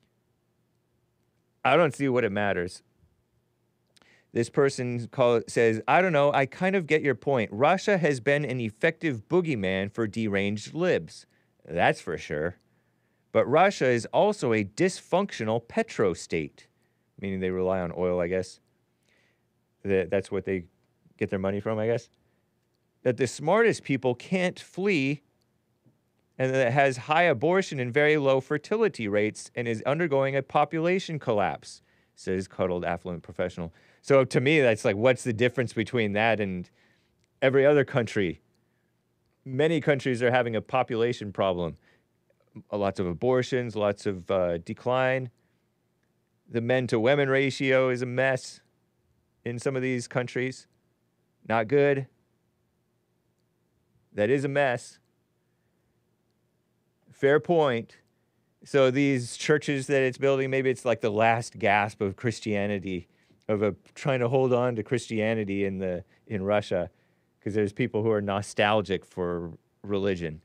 I don't see what it matters. This person call, says, I don't know, I kind of get your point. Russia has been an effective boogeyman for deranged libs. That's for sure. But Russia is also a dysfunctional petrostate, meaning they rely on oil, I guess. That, that's what they get their money from, I guess. That the smartest people can't flee, and that it has high abortion and very low fertility rates and is undergoing a population collapse, says cuddled affluent professional. So to me, that's like, what's the difference between that and every other country? Many countries are having a population problem. Lots of abortions, lots of uh, decline. The men-to-women ratio is a mess in some of these countries. Not good. That is a mess. Fair point. So these churches that it's building, maybe it's like the last gasp of Christianity, of a, trying to hold on to Christianity in the in Russia, because there's people who are nostalgic for religion.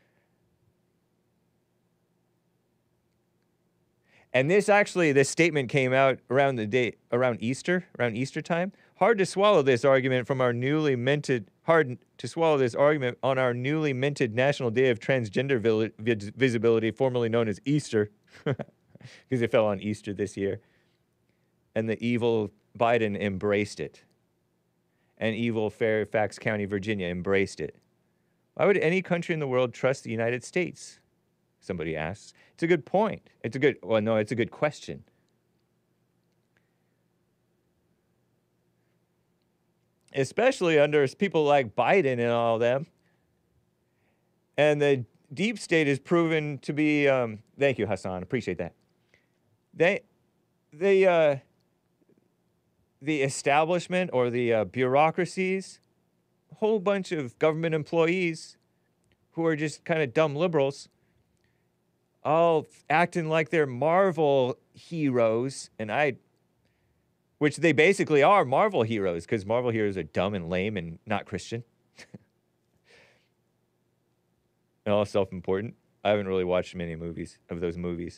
And this actually, this statement came out around the day, around Easter, around Easter time. Hard to swallow this argument from our newly minted, hard to swallow this argument on our newly minted National Day of Transgender Vis Visibility, formerly known as Easter, because it fell on Easter this year. And the evil Biden embraced it. And evil Fairfax County, Virginia embraced it. Why would any country in the world trust the United States? Somebody asks. It's a good point. It's a good, well, no, it's a good question. Especially under people like Biden and all them. And the deep state is proven to be, um, thank you, Hassan, appreciate that. They, they, uh, the establishment or the uh, bureaucracies, a whole bunch of government employees who are just kind of dumb liberals, all acting like they're Marvel heroes, and I, which they basically are Marvel heroes, because Marvel heroes are dumb and lame and not Christian. And all self-important. I haven't really watched many movies of those movies.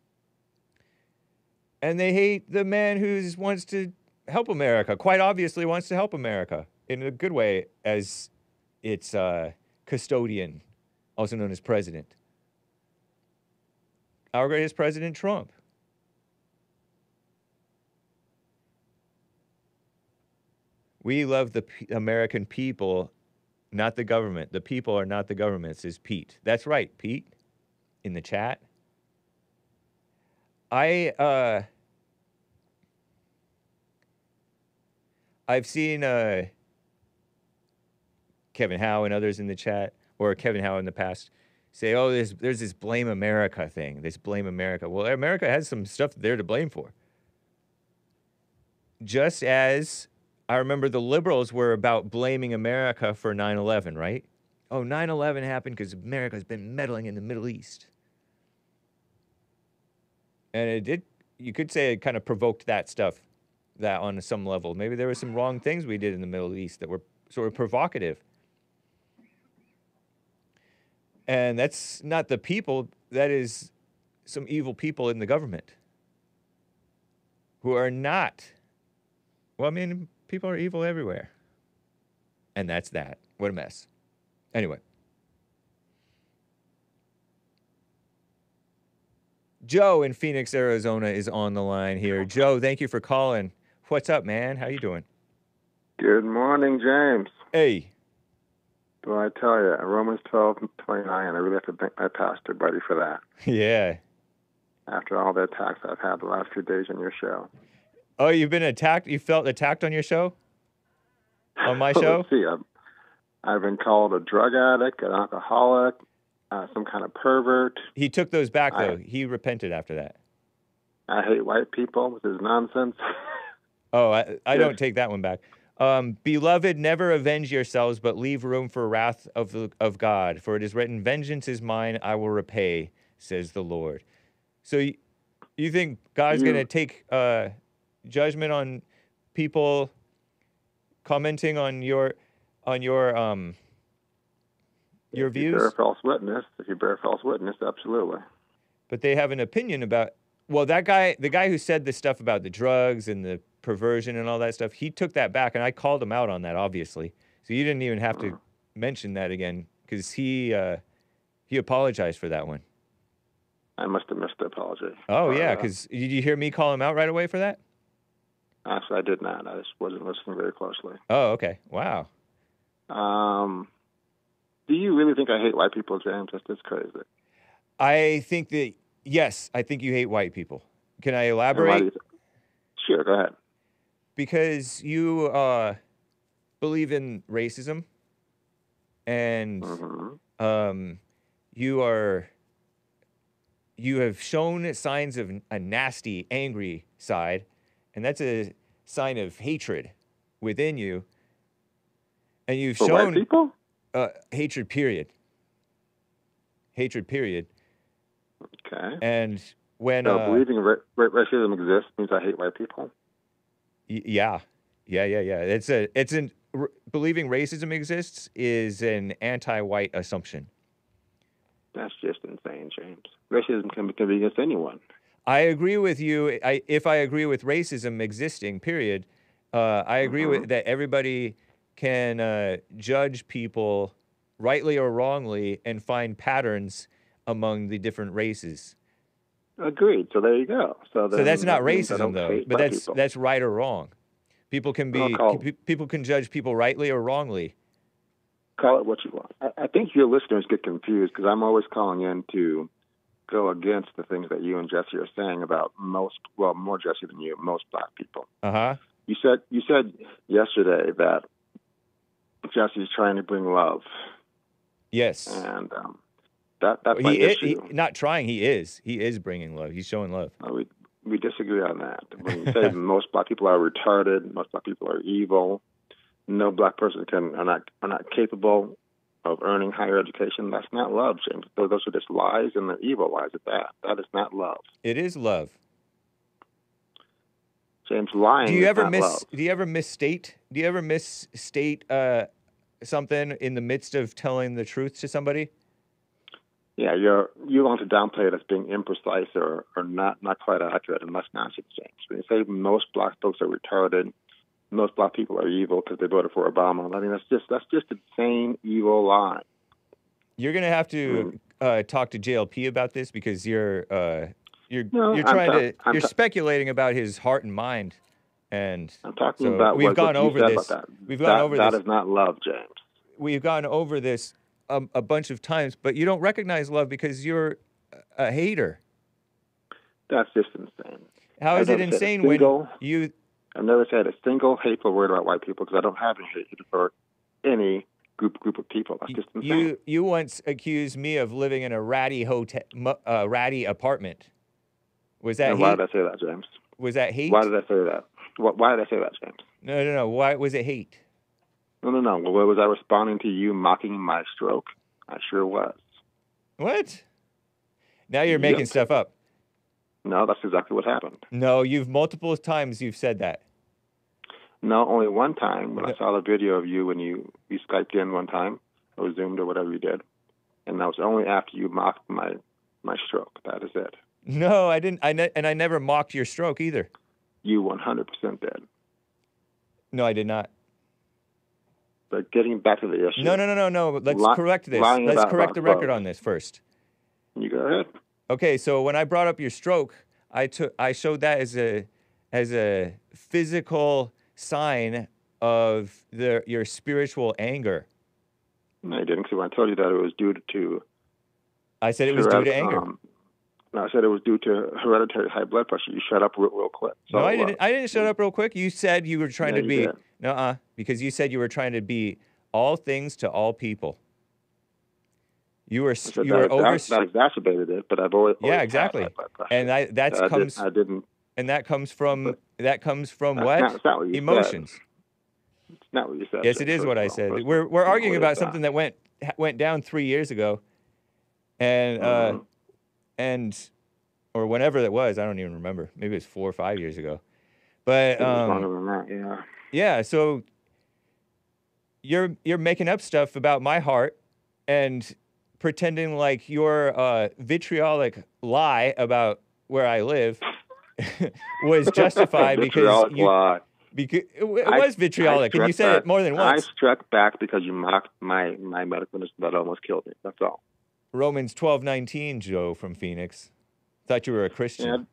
And they hate the man who wants to help America, quite obviously wants to help America in a good way as its uh, custodian, also known as president. Our greatest president, Trump. We love the P American people, not the government. The people are not the government, says Pete. That's right, Pete, in the chat. I, uh... I've seen uh, Kevin Howe and others in the chat, or Kevin Howe in the past, say, oh, there's, there's this blame America thing, this blame America. Well, America has some stuff there to blame for. Just as I remember the liberals were about blaming America for nine eleven, right? Oh, nine eleven happened because America's been meddling in the Middle East. And it did, you could say it kind of provoked that stuff. That on some level. Maybe there were some wrong things we did in the Middle East that were sort of provocative. And that's not the people, that is some evil people in the government who are not, well, I mean, people are evil everywhere. And that's that. What a mess. Anyway. Joe in Phoenix, Arizona is on the line here. Joe, thank you for calling. What's up, man? How you doing? Good morning, James. Hey. Do I tell you, Romans twelve twenty-nine, I really have to thank my pastor buddy for that. Yeah. After all the attacks I've had the last few days on your show. Oh, you've been attacked? You felt attacked on your show? On my show? Let's see, I've, I've been called a drug addict, an alcoholic, uh, some kind of pervert. He took those back, though. I, he repented after that. I hate white people with his nonsense. Oh, I, I don't take that one back. Um, Beloved, never avenge yourselves, but leave room for wrath of, the, of God. For it is written, vengeance is mine, I will repay, says the Lord. So you, you think God's going to take uh, judgment on people commenting on your on your um your if views? You bear false witness. If you bear false witness, absolutely. But they have an opinion about, well, that guy, the guy who said this stuff about the drugs and the perversion and all that stuff, he took that back, and I called him out on that, obviously. So you didn't even have to mm. mention that again, because he uh, he apologized for that one. I must have missed the apology. Oh, yeah, because uh, did you hear me call him out right away for that? Actually, I did not. I just wasn't listening very closely. Oh, okay. Wow. Um, do you really think I hate white people, James? That's just crazy. I think that, yes, I think you hate white people. Can I elaborate? Sure, go ahead. Because you uh, believe in racism, and mm-hmm. um, you are, you have shown signs of a nasty, angry side, and that's a sign of hatred within you. And you've For shown white people? Uh, hatred, period. Hatred, period. Okay. And when So uh, believing ra- ra- racism exists means I hate white people? y- yeah, yeah, yeah, yeah. It's a, it's an r- believing racism exists is an anti-white assumption. That's just insane, James. Racism can be, can be against anyone. I agree with you. I, if I agree with racism existing, period, uh, I agree Mhm. with that everybody can uh, judge people rightly or wrongly and find patterns among the different races. Agreed. So there you go. So, So then that's not that means I racism, don't though. hate But white that's people. that's right or wrong. People can be I'll call- pe- people can judge people rightly or wrongly. Call it what you want. I, I think your listeners get confused because I'm always calling in to go against the things that you and Jesse are saying about most, well, more Jesse than you, most black people. Uh huh. You said you said yesterday that Jesse's trying to bring love, Yes. and um, that that's my He is issue. he, not trying. He is. He is bringing love. He's showing love. Uh, we we disagree on that. When you say most black people are retarded, most black people are evil, no black person can are not are not capable of earning higher education, that's not love, James. Those those are just lies, and they're evil lies at that. That is not love. It is love. James, lying Do you is ever not miss? love. Do you ever misstate? Do you ever misstate uh, something in the midst of telling the truth to somebody? Yeah, you're you want to downplay it as being imprecise or, or not, not quite accurate, and that's nonsense, James. When you say most black folks are retarded, most black people are evil because they voted for Obama, I mean that's just that's just insane evil lie. You're gonna have to uh, talk to J L P about this because you're uh, you're No, you're I'm trying ta- to I'm you're ta- speculating about his heart and mind, and I'm talking so about we've what, gone what you over said this. about that. We've that, gone over that this. is not love, James. We've gone over this um, a bunch of times, but you don't recognize love because you're a hater. That's just insane. How I've is it never said a insane when single- you? I've never said a single hateful word about white people because I don't have any hate for any group group of people. That's just insane. You you once accused me of living in a ratty hotel, uh, ratty apartment. Was that and why hate? did I say that, James? Was that hate? Why did I say that? What, why did I say that, James? No, no, no. Why was it hate? No, no, no. Well, was I responding to you mocking my stroke? I sure was. What? Now you're making Yep. stuff up. No, that's exactly what happened. No, you've multiple times you've said that. No, only one time when No. I saw the video of you when you, you Skyped in one time or Zoomed or whatever you did. And that was only after you mocked my, my stroke. That is it. No, I didn't. I ne- and I never mocked your stroke either. You one hundred percent did. No, I did not. But getting back to the issue. No, no, no, no, no. Let's Li- correct this. lying Let's about- correct about the record folks. on this first. You go ahead. Okay, so when I brought up your stroke, I took I showed that as a as a physical sign of the your spiritual anger. No, you didn't. Because when I told you that it was due to... I said it was due to hered- anger. Um, no, I said it was due to hereditary high blood pressure. You shut up real, real quick. So, no, I uh, didn't. I didn't shut up real quick. You said you were trying Yeah, to you be did. no, uh, because you said you were trying to be all things to all people. You were I said you that, were over, that, that exacerbated it, but I've always, Yeah, always had exactly. high blood pressure. and I that I, comes did, I didn't. and that comes from But that comes from that's what Not, that's not what you emotions. Said. It's not what you said. Yes, it is first what of I all. said. First- We're we're no, arguing it about is something not. that went went down three years ago, and uh, Mhm. and or whenever that was, I don't even remember. Maybe it was four or five years ago. But It was longer um, than that. Yeah. yeah, so you're you're making up stuff about my heart and pretending like your uh, vitriolic lie about where I live was justified because Vitriolic you lie. because it, it I- was vitriolic, I and you struck said back. it more than I once. struck back because you mocked my my medical condition that almost killed me. That's all. Romans twelve nineteen, Joe from Phoenix. Thought you were a Christian.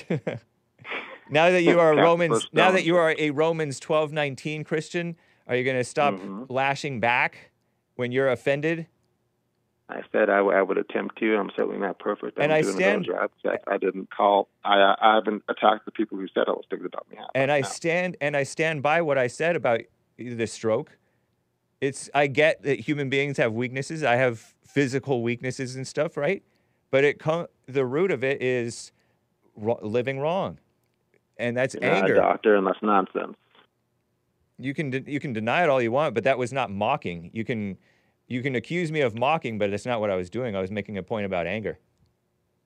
Now that you are a Cast Romans, first now stone. that you are a Romans twelve nineteen Christian, are you going to stop Mhm. lashing back when you're offended? I said I, w- I would attempt to. I'm certainly not perfect. I'm And I doing stand- a better job. I, I didn't call. I I haven't attacked the people who said all those things about me. And I No. stand and I stand by what I said about the stroke. It's I get that human beings have weaknesses. I have physical weaknesses and stuff, right? But it com- the root of it is ro- living wrong, and that's You're not anger. a doctor, and that's nonsense. You can de- you can deny it all you want, but that was not mocking. You can you can accuse me of mocking, but it's not what I was doing. I was making a point about anger.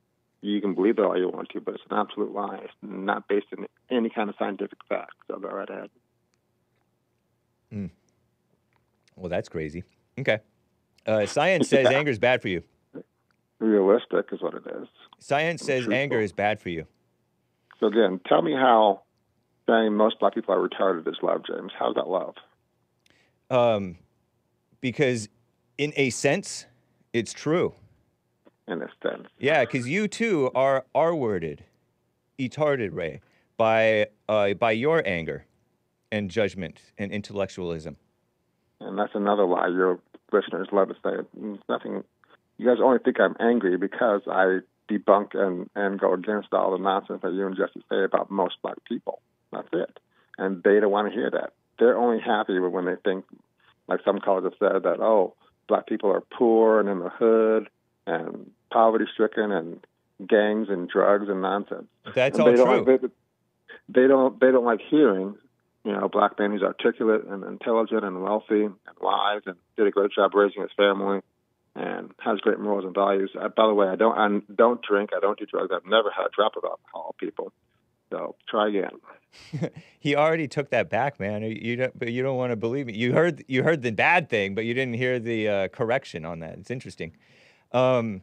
You can believe it all you want to, but it's an absolute lie. It's not based in any kind of scientific fact. So go right ahead. Mm. Well, that's crazy. Okay. Uh, science says Yeah. anger is bad for you. Realistic is what it is. Science And says truthful. anger is bad for you. So again, tell me how saying most black people are retarded is love, James. How's that love? Um, because in a sense, it's true. In a sense. Yeah, because you too are R-worded, etarded, Ray, by uh, by your anger and judgment and intellectualism. And that's another lie your listeners love to say. It's nothing. You guys only think I'm angry because I debunk and, and go against all the nonsense that you and Jesse say about most black people. That's it. And they don't want to hear that. They're only happy when they think, like some callers have said, that, oh, black people are poor and in the hood and poverty-stricken and gangs and drugs and nonsense. That's and all they don't true. Like, they, they don't. They don't like hearing, you know, a black man who's articulate and intelligent and wealthy and wise and did a great job raising his family and has great morals and values. I, by the way, I don't. I don't drink. I don't do drugs. I've never had a drop of alcohol, people. So try again. He already took that back, man. You don't, but you don't want to believe me. You heard you heard the bad thing, but you didn't hear the uh, correction on that. It's interesting. Um,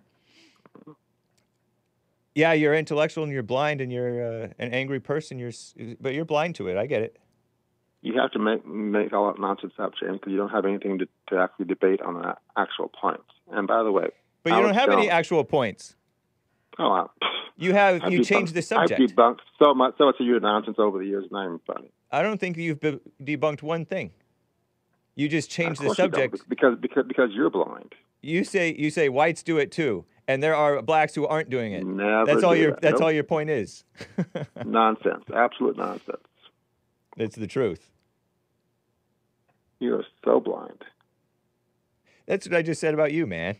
yeah, you're intellectual and you're blind and you're uh, an angry person. You're, s- but you're blind to it. I get it. You have to make make all that nonsense up, James, because you don't have anything to, to actually debate on the actual points. And by the way, But you Alex don't have any Jones- actual points. Oh, I, You have I've you debunked- changed the subject. I've debunked so much, so much of your nonsense over the years, not even funny. I don't think you've be- debunked one thing. You just changed Of the course you don't, subject. because because because you're blind. You say you say whites do it too, and there are blacks who aren't doing it. Never That's all do your that. that's Nope. all your point is. Nonsense, absolute nonsense. That's the truth. You're so blind. That's what I just said about you, man.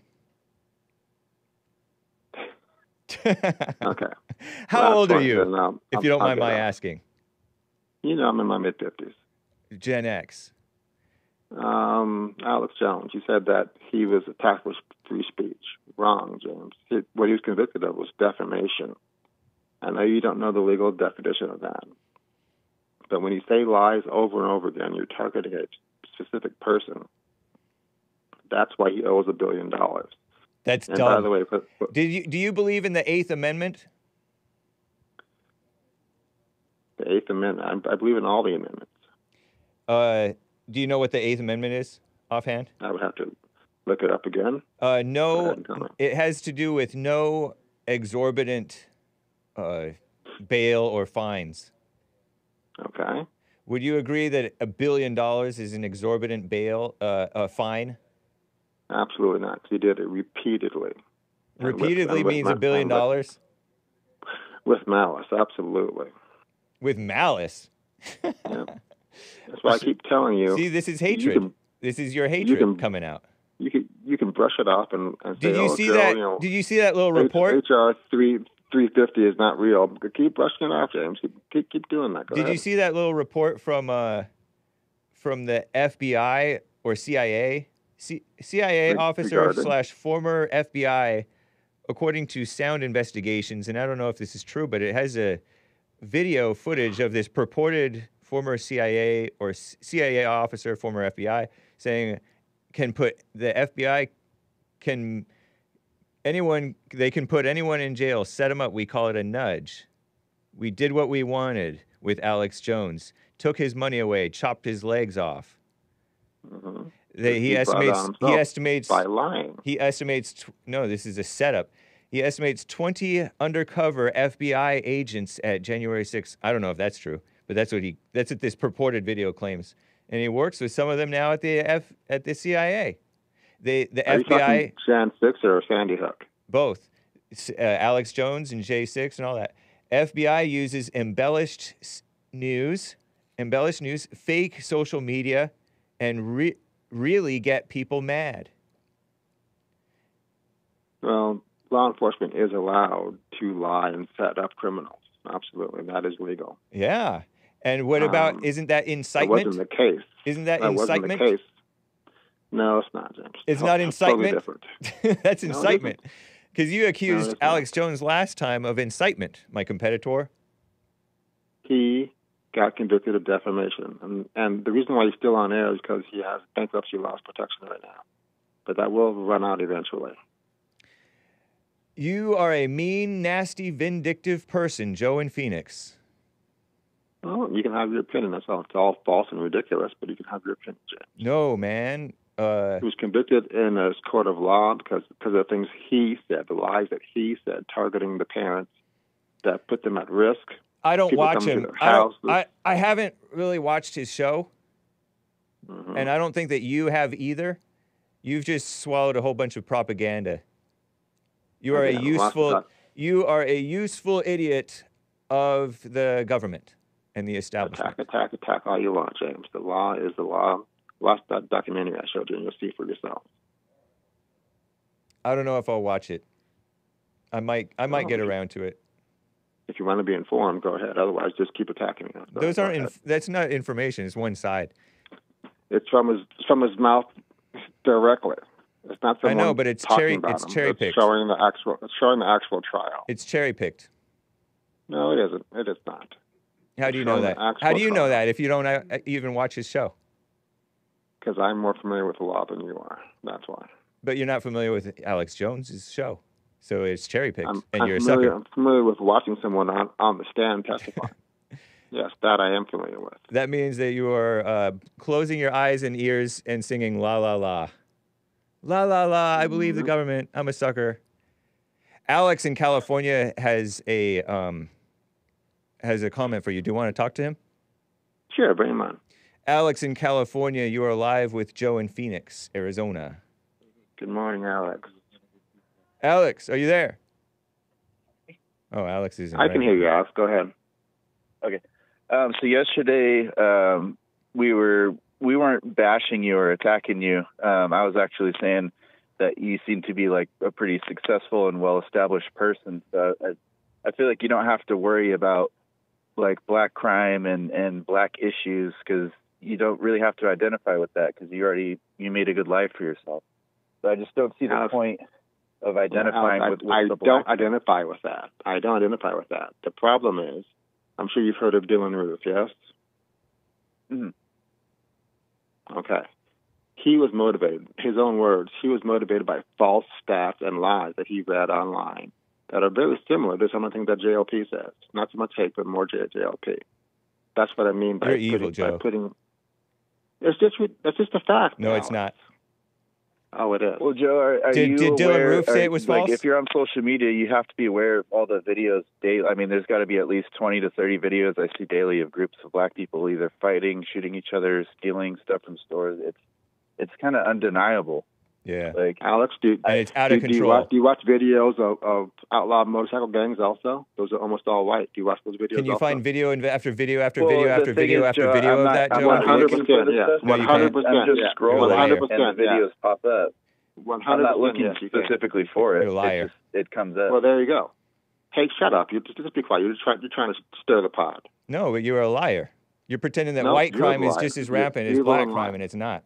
Okay. How Last old are one, you, then, um, if I'll- you don't I'll mind get my out. asking? You know, I'm in my mid fifties. Gen X. Um, Alex Jones, you said that he was attacked with free speech. Wrong, James. He, what he was convicted of was defamation. I know you don't know the legal definition of that. But when you say lies over and over again, you're targeting a specific person. That's why he owes a billion dollars. That's And dumb. by the way, but, but Did you do you believe in the Eighth Amendment? the Eighth Amendment, I, I believe in all the amendments. Uh, do you know what the Eighth Amendment is offhand? I would have to look it up again. Uh, Go no, ahead and tell me. it has to do with no exorbitant uh, bail or fines. Okay. Would you agree that a billion dollars is an exorbitant bail, uh, a fine? Absolutely not. He did it repeatedly. And with- Repeatedly and with means ma- a billion and with- dollars With malice, absolutely. with malice. Yeah. That's why I keep telling you. See, this is you hatred. can- This is your hatred can- coming out. You can you can brush it off and, and say, Did you oh, see Joe, that? You know, Did you see that little H- report? H R three three fifty is not real. Keep brushing it off, James. Keep keep, keep doing that. Go Did you ahead. see that little report from uh, from the F B I or C I A? C- CIA Re- officer regarding? slash former F B I, according to sound investigations, and I don't know if this is true, but it has a video footage of this purported former C I A or C- CIA officer, former F B I, saying can put the F B I can anyone they can put anyone in jail, set them up. We call it a nudge. We did what we wanted with Alex Jones, took his money away, chopped his legs off. Mhm. They, he, He brought it estimates. on He himself estimates. by lying? He estimates. Tw- no, this is a setup. He estimates twenty undercover F B I agents at January sixth. I don't know if that's true, but that's what he. That's what this purported video claims. And he works with some of them now at the F at the C I A. They the Are you F B I talking Jan Six or Sandy Hook? both. S- Uh, Alex Jones and J six and all that. F B I uses embellished s- news, embellished news, fake social media, and re- really get people mad. Well, law enforcement is allowed to lie and set up criminals. Absolutely, that is legal. Yeah. And what about, Um, isn't that That incitement? wasn't the case. Isn't that, That wasn't incitement? the case. No, it's not, James. It's To- not to- incitement? Totally different. That's No, it incitement. isn't. Because you accused it's Alex Jones last time of incitement, my competitor. He got convicted of defamation. And, and the reason why he's still on air is because he has bankruptcy loss protection right now. But that will run out eventually. You are a mean, nasty, vindictive person, Joe in Phoenix. Well, you can have your opinion. That's all. It's all false and ridiculous, but you can have your opinion, James. No, man. Uh, He was convicted in a court of law because, because of things he said, the lies that he said, targeting the parents that put them at risk. I don't People watch coming to him. their I, don't, houses. I, I haven't really watched his show, Mhm. and I don't think that you have either. You've just swallowed a whole bunch of propaganda. You are a Again, lots of useful, doc- you are a useful idiot of the government and the establishment. Attack, attack, attack all you want, James. The law is the law. Watch that documentary I showed you, and you'll see for yourself. I don't know if I'll watch it. I might, I might Oh, get okay. around to it. If you want to be informed, go ahead. Otherwise, just keep attacking me. Go- Those go aren't. ahead. Inf- that's not information. It's one side. It's from his it's from his mouth directly. It's not I someone know, but it's talking cherry- about it's him. cherry-picked. It's showing the actual. It's showing the actual trial. It's cherry picked. No, it isn't. It is not. How do you know showing that? the actual How do you know trial. that if you don't uh, even watch his show? Because I'm more familiar with the law than you are. That's why. But you're not familiar with Alex Jones's show, so it's cherry picked, I'm, and I'm you're a familiar, sucker. I'm familiar with watching someone on, on the stand testify. Yes, that I am familiar with. That means that you are uh, closing your eyes and ears and singing la la la, la la la. I believe the Mhm. government. I'm a sucker. Alex in California has a um, has a comment for you. Do you want to talk to him? Sure, bring him on. Alex in California, you are live with Joe in Phoenix, Arizona. Good morning, Alex. Alex, are you there? Oh, Alex is. I can hear you, Alex. Go ahead. Okay. Um, so yesterday, um, we were we weren't bashing you or attacking you. Um, I was actually saying that you seem to be like a pretty successful and well-established person. So I, I feel like you don't have to worry about like black crime and, and black issues because you don't really have to identify with that because you already you made a good life for yourself. So I just don't see the Alex, point of identifying Alex, with, with I, the I black. don't identify with that. I don't identify with that. The problem is, I'm sure you've heard of Dylan Roof, yes? Mhm. Okay. He was motivated, his own words, he was motivated by false stats and lies that he read online that are very similar to some of the things that J L P says. Not so much Hake, but more J L P. That's what I mean by You're putting, evil, Joe. by putting. It's just that's just a fact. No, it's Alex. not. Oh, it is. Well, Joe, are, are Did- you did Dylan aware, Roof say are- it was like, false? If you're on social media, you have to be aware of all the videos daily. I mean, there's got to be at least twenty to thirty videos I see daily of groups of black people either fighting, shooting each other, stealing stuff from stores. It's it's kind of undeniable. Yeah. Like, Alex, do, And it's out do, of do you control. watch, do you watch videos of, of outlaw motorcycle gangs also? Those are almost all white. Do you watch those videos Can you also? find video and after video after well, video the after thing video is, after Joe, video I'm of not, that, I'm Joe? not one hundred looking for percent, this yeah. stuff. No, you one hundred percent, I'm just yeah. scrolling You're a liar. and the one hundred percent, yeah. videos pop up. one I'm hundred not percent, looking yes, you can. specifically for it. You're a liar. It, just, it comes up. Well, there you go. Hey, shut up. You just, just be quiet. You're trying. You're trying to stir the pot. No, but you're a liar. You're pretending that No, white you're crime the is liar. just as You're rampant as evil black and crime, lying. and it's not.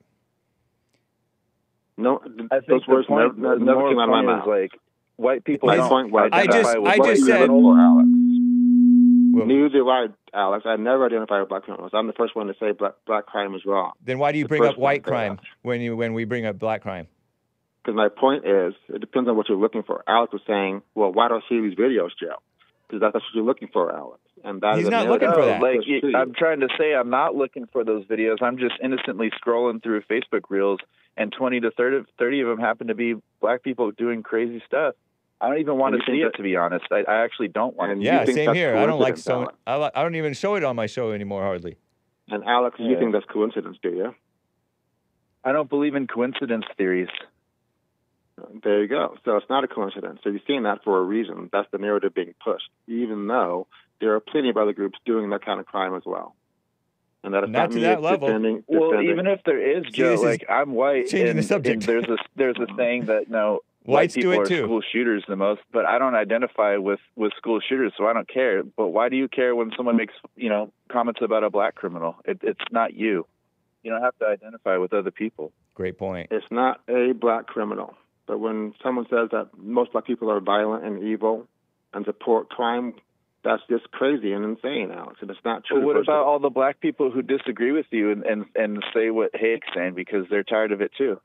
No, I those think the words point, never, the never more came out of my point mouth. is like white people My don't point was, I identify just- with I black just said- criminals. for Alex. Well, Neither do I, Alex. I never identify with black criminals. I'm the first one to say black, black crime is wrong. then why do you the bring first up one white to say crime that. when you when we bring up black crime? Because my point is, it depends on what you're looking for. Alex was saying, well, why do I see these videos, Joe? Because that's what you're looking for, Alex. And that He's is a not narrative looking for No, that. like pushed to you- you. I'm trying to say, I'm not looking for those videos. I'm just innocently scrolling through Facebook reels, and twenty to thirty, thirty of them happen to be black people doing crazy stuff. I don't even want And to you see think it, that- to be honest. I, I actually don't want And to. you Yeah, think same that's here. I don't like coincidence, so. Alex? I, li- I don't even show it on my show anymore, hardly. And Alex, you Yeah. think that's coincidence, do you? I don't believe in coincidence theories. There you go. So it's not a coincidence. So you're seeing that for a reason. That's the narrative being pushed, even though there are plenty of other groups doing that kind of crime as well. And that is Not not, to me that level. defending, Well, defending. even if there is, See, Joe, this is like I'm white, changing and, the subject. and there's a there's a saying that no Whites white do people it are too. school shooters the most, but I don't identify with with school shooters, so I don't care. But why do you care when someone makes you know comments about a black criminal? It, it's not you. You don't have to identify with other people. Great point. It's not a black criminal. But when someone says that most black people are violent and evil and support crime, that's just crazy and insane, Alex. And it's not true. Well, what First about of- all the black people who disagree with you and, and, and say what Hake's saying because they're tired of it too?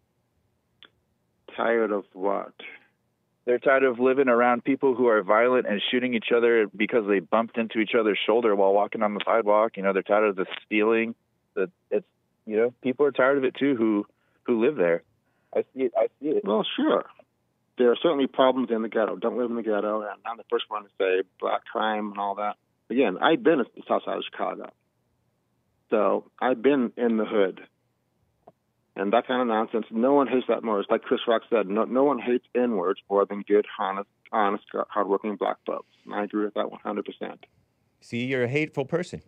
Tired of what? They're tired of living around people who are violent and shooting each other because they bumped into each other's shoulder while walking on the sidewalk. You know, they're tired of the stealing. The it's you know, people are tired of it too who who live there. I see it. I see it. Well, sure. There are certainly problems in the ghetto. Don't live in the ghetto. And I'm the first one to say black crime and all that. Again, I've been at the south side of Chicago. So I've been in the hood. And that kind of nonsense, no one hates that more. It's like Chris Rock said, no, no one hates N-words more than good, honest, honest, hardworking black folks. And I agree with that one hundred percent. See, you're a hateful person.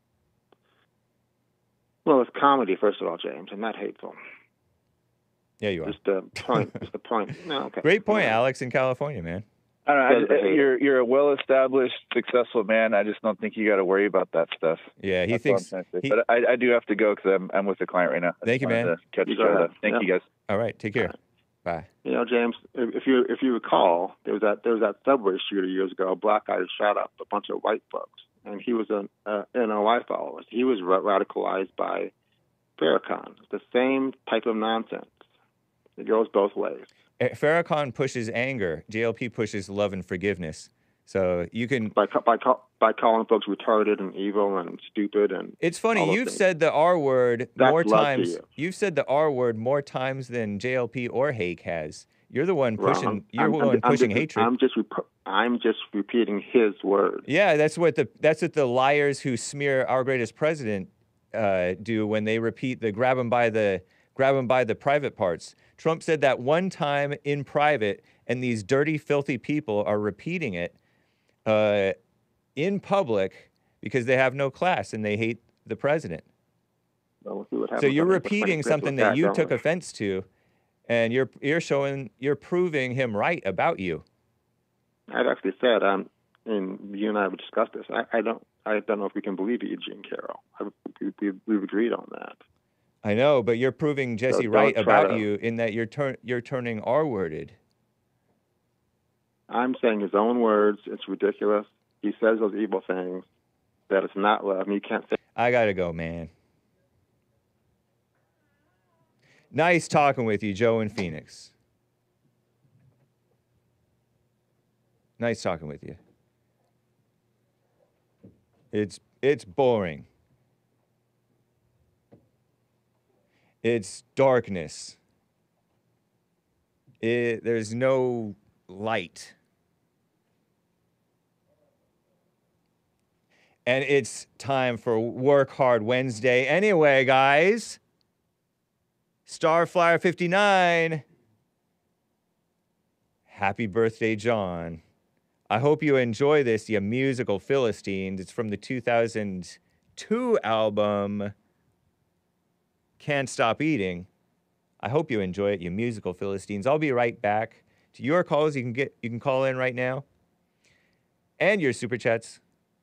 Well, it's comedy, first of all, James. I'm not hateful. Yeah, you are. Just the point. Just the point. No, okay. Great point, Yeah. Alex, in California, man. I don't know. I, you're you're a well-established, successful man. I just don't think you got to worry about that stuff. Yeah, he That's thinks. all I'm trying to say. he- But I, I do have to go because I'm I'm with the client right now. I Thank just you, wanted man. to Catch You each go other. ahead. Thank Yeah. you, guys. All right, take care. Bye. You know, James, if you if you recall, there was that there was that subway shooter years ago. A black guy shot up a bunch of white folks, and he was an uh, N O I follower. He was ra- radicalized by Farrakhan. It's the same type of nonsense. It goes both ways. Eh, Farrakhan pushes anger. J L P pushes love and forgiveness. So you can. By ca- by ca- by calling folks retarded and evil and stupid and It's all funny. those You've things. said the R word That's more love to times. you. You've said the R word more times than J L P or Hake has. You're the one pushing. Wrong. You're I'm, the I'm- one I'm pushing just, hatred. I'm just rep- I'm just repeating his words. Yeah, that's what the that's what the liars who smear our greatest president uh, do when they repeat the grab him by the grab him by the private parts. Trump said that one time in private, and these dirty, filthy people are repeating it uh, in public because they have no class and they hate the president. So, we'll see what happens So you're on April repeating twenty-fifth something with that you don't took we? offense to, and you're you're showing you're proving him right about you. I've actually said, um, and you and I have discussed this. I, I don't, I don't know if we can believe Eugene Carroll. I, we, we, we've agreed on that. I know, but you're proving Jesse don't right try about to- you in that you're turn you're turning R-worded. I'm saying his own words. It's ridiculous. He says those evil things. That it's not love. I mean, you can't say. I gotta go, man. Nice talking with you, Joe in Phoenix. Nice talking with you. It's it's boring. It's darkness. It, there's no light. And it's time for Work Hard Wednesday. Anyway, guys, Starflyer fifty-nine. Happy birthday, John. I hope you enjoy this, you musical Philistines. It's from the two thousand two album, Can't Stop Eating. I hope you enjoy it, you musical Philistines. I'll be right back to your calls. You can get you can call in right now. And your super chats.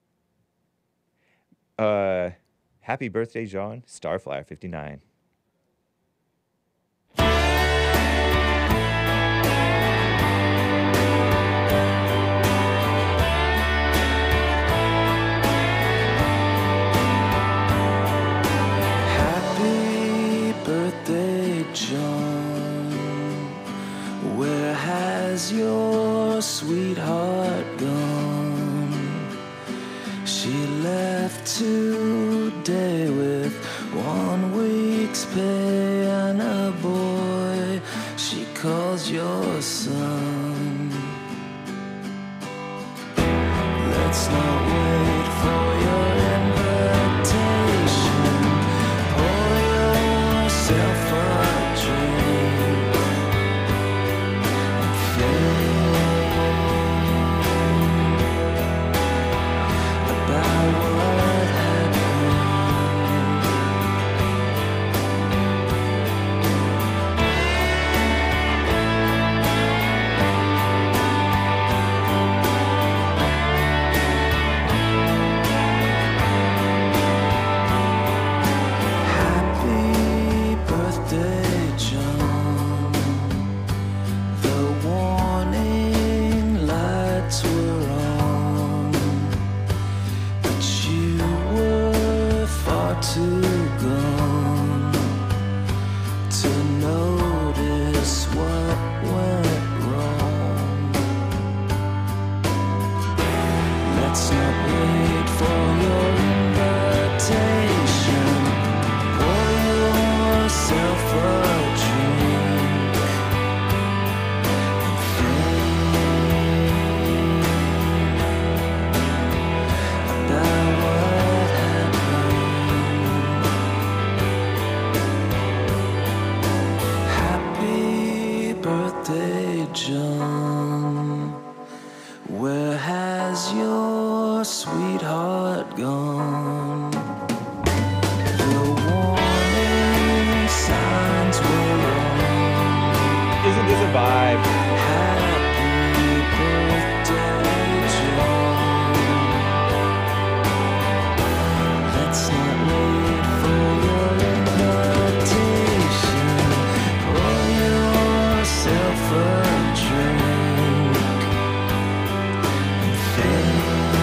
Uh, happy birthday, John. Starflyer fifty-nine. Happy birthday, John. Where has your sweetheart gone? She left today with one week's pay and a boy she calls your son. Let's not wait for your invitation. Pour yourself a drink. Think about what happened. far too gone to notice what went wrong. Let's not wait for your invitation. Pour yourself a drink and think about what happened. Happy birthday, John. Where has your sweetheart gone? The warning signs were wrong. Isn't this a vibe? Happy birthday, John. Let's not wait for your invitation. Pour yourself a drink and think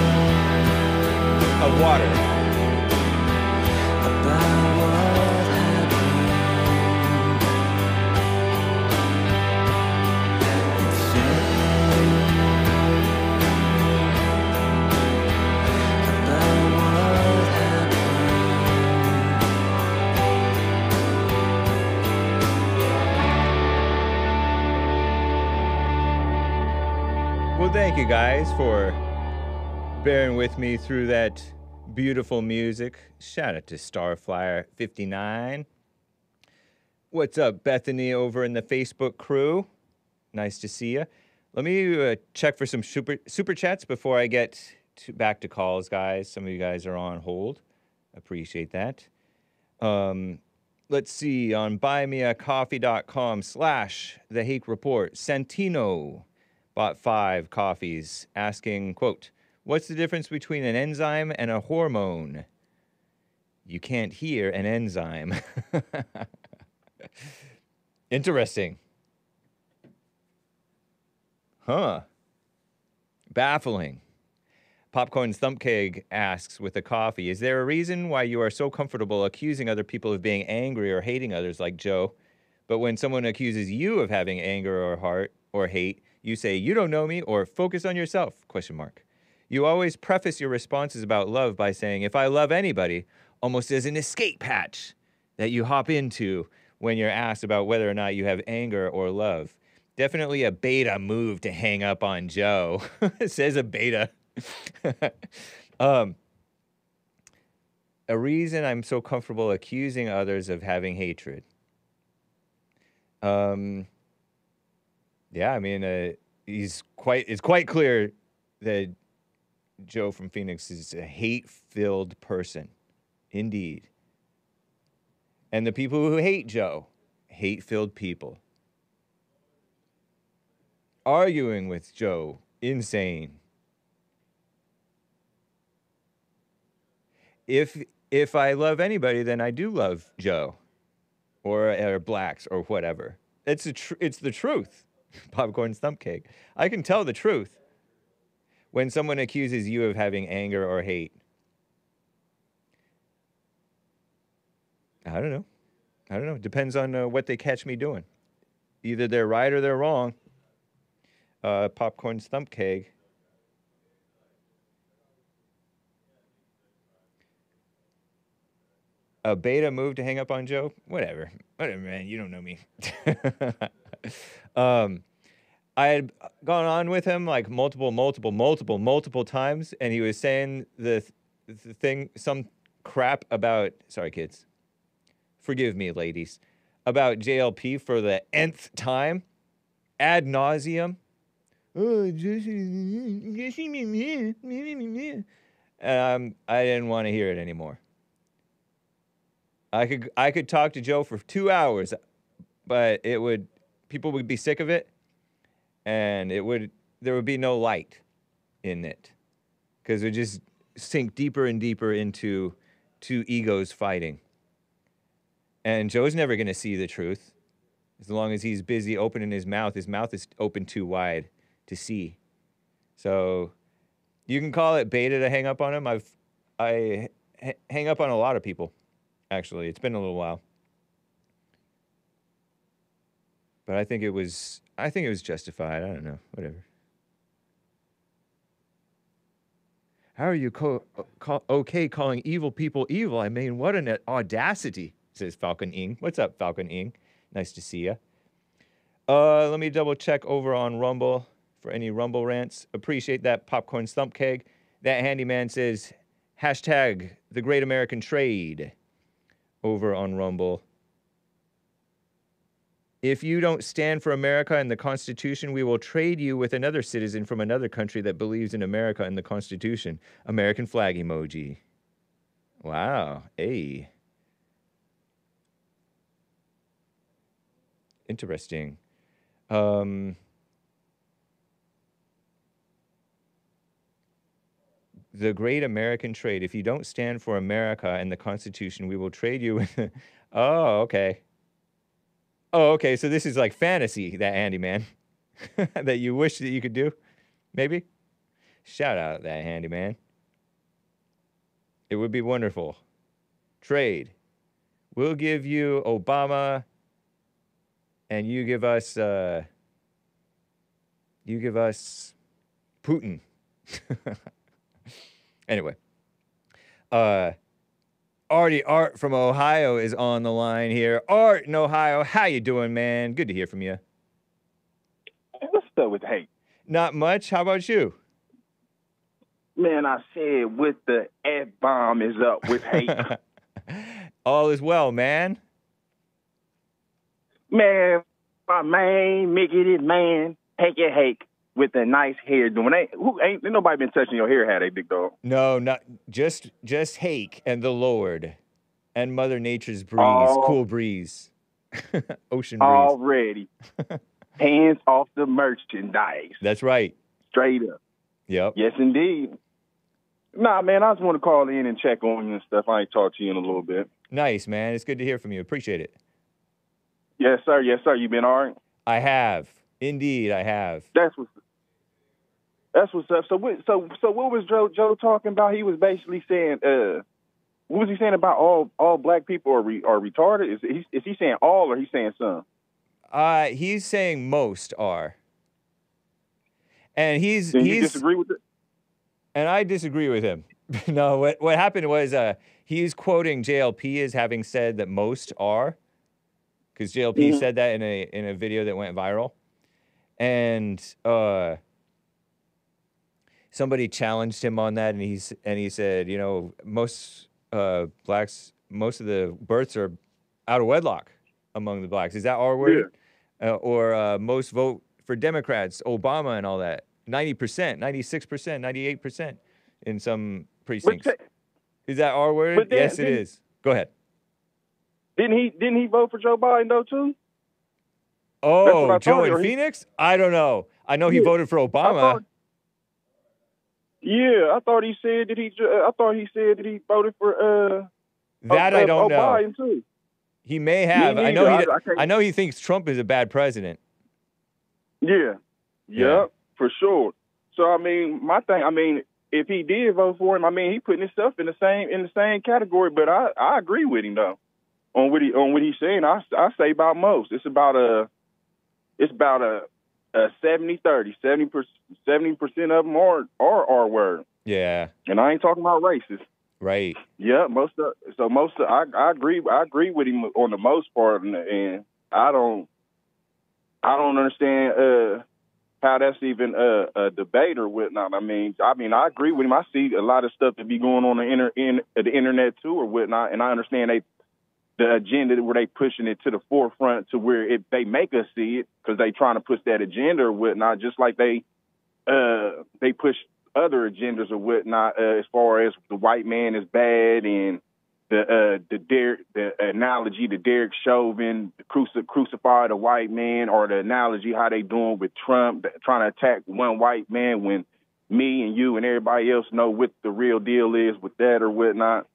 Of water. about what happened. And think about what happened. Well, thank you guys for bearing with me through that beautiful music. Shout out to Starflyer fifty-nine. What's up, Bethany, over in the Facebook crew? Nice to see you. Let me uh, check for some super super chats before I get to, back to calls, guys. Some of you guys are on hold. Appreciate that. Um, let's see, on buymeacoffee.com slash the Hake Report, Santino bought five coffees asking, quote, what's the difference between an enzyme and a hormone? You can't hear an enzyme. Interesting. Huh. Baffling. Popcorn Thumpkeg asks with a coffee, is there a reason why you are so comfortable accusing other people of being angry or hating others like Joe, but when someone accuses you of having anger or heart or hate, you say, you don't know me, or focus on yourself, question mark. You always preface your responses about love by saying, if I love anybody, almost as an escape hatch that you hop into when you're asked about whether or not you have anger or love. Definitely a beta move to hang up on Joe. It says a beta. um, a reason I'm so comfortable accusing others of having hatred. Um, yeah, I mean, uh, he's quite, it's quite clear that Joe from Phoenix is a hate-filled person, indeed. And the people who hate Joe, hate-filled people. Arguing with Joe, insane. If if I love anybody, then I do love Joe, or or blacks or whatever. It's a tr- it's the truth. Popcorn stump cake. I can tell the truth. When someone accuses you of having anger or hate, I don't know. I don't know. It depends on uh, what they catch me doing. Either they're right or they're wrong. Uh, popcorn stump cake. A beta move to hang up on Joe? Whatever. Whatever, man. You don't know me. um, I had gone on with him like multiple, multiple, multiple, multiple times, and he was saying the, th- the thing, some crap about, sorry, kids. Forgive me, ladies. About J L P for the nth time. Ad nauseum. Oh, um, I didn't want to hear it anymore. I could I could talk to Joe for two hours, but it would people would be sick of it, and it would there would be no light in it, because it would just sink deeper and deeper into two egos fighting. And Joe's never going to see the truth, as long as he's busy opening his mouth. His mouth is open too wide to see. So you can call it beta to hang up on him. I've I h- hang up on a lot of people. actually. It's been a little while. But I think it was, I think it was justified. I don't know, whatever. How are you co- co- okay calling evil people evil? I mean, what an audacity, says Falcon Ing. What's up, Falcon Ing? Nice to see ya. Uh, let me double check over on Rumble for any Rumble rants. Appreciate that popcorn stump keg. That handyman says, hashtag the great American trade over on Rumble. If you don't stand for America and the Constitution, we will trade you with another citizen from another country that believes in America and the Constitution. American flag emoji. Wow. Hey. Interesting. Um, the great American trade. If you don't stand for America and the Constitution, we will trade you with... Oh, okay. Oh, okay, so this is like fantasy, that handyman, that you wish that you could do, maybe? Shout out that handyman. It would be wonderful. Trade. We'll give you Obama, and you give us, uh, you give us Putin. Anyway. Uh... Artie Art from Ohio is on the line here. Art in Ohio, how you doing, man? Good to hear from you. What's up with Hake? Not much. How about you? Man, I said with the F-bomb is up with Hake. All is well, man. Man, my man, Mickey, man, Hake it Hake with the nice hair doing. Ain't, who, ain't, ain't nobody been touching your hair, had they, big dog? No, not just just Hake and the Lord and Mother Nature's breeze, oh, cool breeze, ocean breeze. Already. Hands off the merchandise. That's right. Straight up. Yep. Yes, indeed. Nah, man, I just want to call in and check on you and stuff. I ain't talked to you in a little bit. Nice, man. It's good to hear from you. Appreciate it. Yes, sir. Yes, sir. You been all right? I have. Indeed, I have. That's what's That's what's up. So, what, so, so, what was Joe Joe talking about? He was basically saying, uh, what was he saying about all all black people are re, are retarded? Is he is he saying all or he saying some? Uh, he's saying most are, and he's Then he's you disagree with it? And I disagree with him. No, what what happened was uh, he's quoting J L P as having said that most are, because J L P mm-hmm. said that in a in a video that went viral, and uh. Somebody challenged him on that, and he's and he said, you know, most uh, blacks, most of the births are out of wedlock among the blacks. Is that our word? Yeah. Uh, or uh, most vote for Democrats, Obama, and all that. Ninety percent, ninety-six percent, ninety-eight percent in some precincts. T- is that our word? Then, yes, it is. Go ahead. Didn't he? Didn't he vote for Joe Biden though too? Oh, Joe in Phoenix? I don't know. I know he yeah. voted for Obama. Yeah, I thought he said that he. I thought he said that he voted for. Uh, that uh, I don't O'Brien know. Too. He may have. I know. He. I, I, I know he thinks Trump is a bad president. Yeah. Yeah. Yep, for sure. So I mean, my thing. I mean, if he did vote for him, I mean, he putting himself in the same in the same category. But I, I agree with him though on what he on what he's saying. I, I say about most. It's about a. It's about a. Uh, seventy thirty, seventy percent of them are, are R-word. Yeah. And I ain't talking about racist. Right. Yeah, most of, so most of, I, I agree I agree with him on the most part, and, and I don't I don't understand uh, how that's even a, a debate or whatnot. I mean, I mean, I agree with him. I see a lot of stuff that be going on the, inter, in, the internet too or whatnot, and I understand they the agenda where they pushing it to the forefront to where it, they make us see it because they trying to push that agenda or whatnot, just like they uh, they push other agendas or whatnot uh, as far as the white man is bad and the uh, the Derek, the analogy to Derek Chauvin, the cruci- crucify the white man, or the analogy how they doing with Trump trying to attack one white man when me and you and everybody else know what the real deal is with that or whatnot.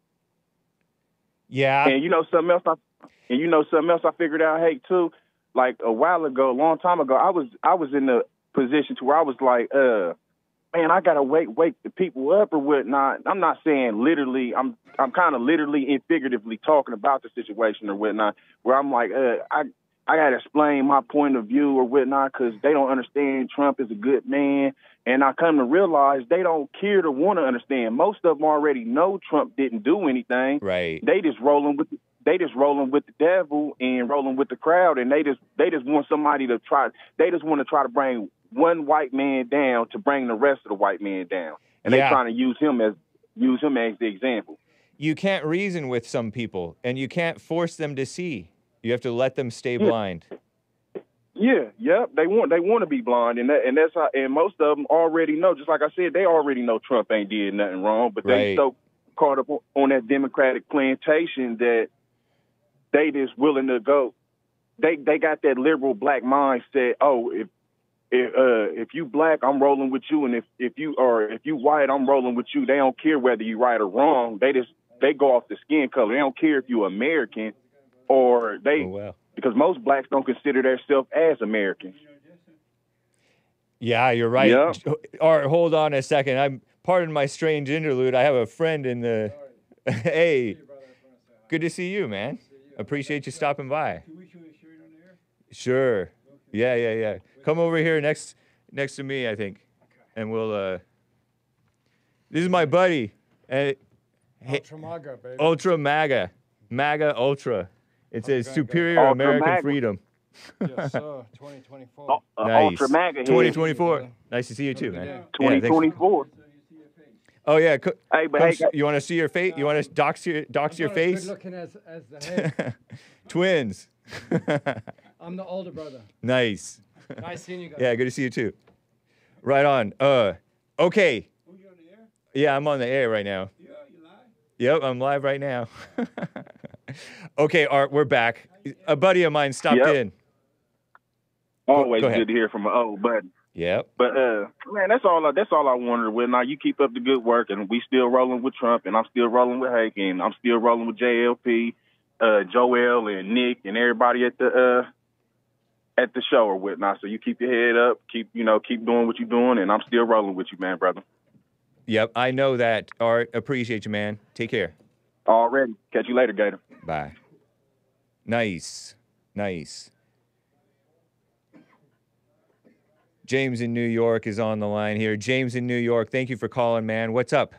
Yeah. And you know something else I and you know something else I figured out, Hake, too. Like a while ago, a long time ago, I was I was in the position to where I was like, uh, man, I gotta wake wake the people up or whatnot. I'm not saying literally. I'm I'm kind of literally and figuratively talking about the situation or whatnot. Where I'm like, uh, I I gotta explain my point of view or whatnot because they don't understand Trump is a good man. And I come to realize they don't care to want to understand. Most of them already know Trump didn't do anything. Right. They just rolling with the, they just rolling with the devil and rolling with the crowd, and they just they just want somebody to try. They just want to try to bring one white man down to bring the rest of the white men down, and Yeah. they trying to use him as use him as the example. You can't reason with some people, and you can't force them to see. You have to let them stay Yeah. blind. Yeah, yep. They want they want to be blind, and that, and that's how. And most of them already know. Just like I said, they already know Trump ain't did nothing wrong, but they Right. so caught up on that Democratic plantation that they just willing to go. They they got that liberal black mindset. Oh, if if uh, if you black, I'm rolling with you, and if if you or if you white, I'm rolling with you. They don't care whether you right or wrong. They just they go off the skin color. They don't care if you American or they. Oh, wow. Because most blacks don't consider themselves as Americans. Yeah, you're right. Yeah. All right, hold on a second. I'm pardon my strange interlude. I have a friend in the. Hey, good to see you, man. Appreciate you stopping by. Sure. Yeah, yeah, yeah. Come over here next next to me, I think, and we'll. uh This is my buddy. And Ultra MAGA, baby. Ultra MAGA, MAGA Ultra. It says Okay, superior Ultra American MAGA. freedom. Yes, sir. twenty twenty-four. Uh, Nice. Ultra MAGA head. twenty twenty-four. Nice to see you too, man. Yeah. Yeah, twenty thanks. twenty-four. Oh yeah. Co- Hey, but come hey, s- you want to see your face? You want to dox your dox your I'm not as face? good looking as, as the head. Twins. I'm the older brother. Nice. Nice seeing you guys. Yeah, good to see you too. Right on. Uh, okay. Yeah, I'm on the air right now. Yep, I'm live right now. Okay, Art, we're back. A buddy of mine stopped Yep. in. Always go ahead. good to hear from an old buddy. Yep. But uh, man, that's all. I, that's all I wanted. With now, you keep up the good work, and we still rolling with Trump, and I'm still rolling with Hake, and I'm still rolling with J L P, uh, Joel, and Nick, and everybody at the uh, at the show or whatnot. So you keep your head up, keep you know, keep doing what you're doing, and I'm still rolling with you, man, brother. Yep, I know that. Art, appreciate you, man. Take care. Already. Catch you later, Gator. Bye. Nice. Nice. James in New York is on the line here. James in New York, thank you for calling, man. What's up?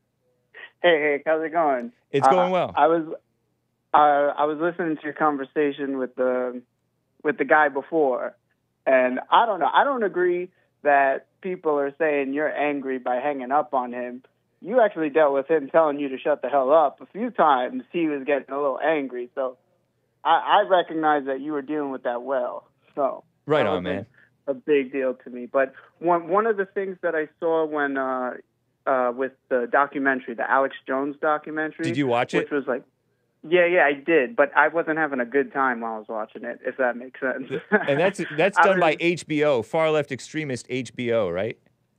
Hey, hey, how's it going? It's Uh, going well. I was, uh, I was listening to your conversation with the, with the guy before, and I don't know. I don't agree that people are saying you're angry by hanging up on him. You actually dealt with him telling you to shut the hell up a few times. He was getting a little angry, so I, I recognize that you were dealing with that well. So Right that on, wasn't man. A big deal to me. But one one of the things that I saw when uh, uh, with the documentary, the Alex Jones documentary, Did you watch which it? was like, yeah, yeah, I did, but I wasn't having a good time while I was watching it, if that makes sense. And that's that's I done by was- H B O, far left extremist H B O, right?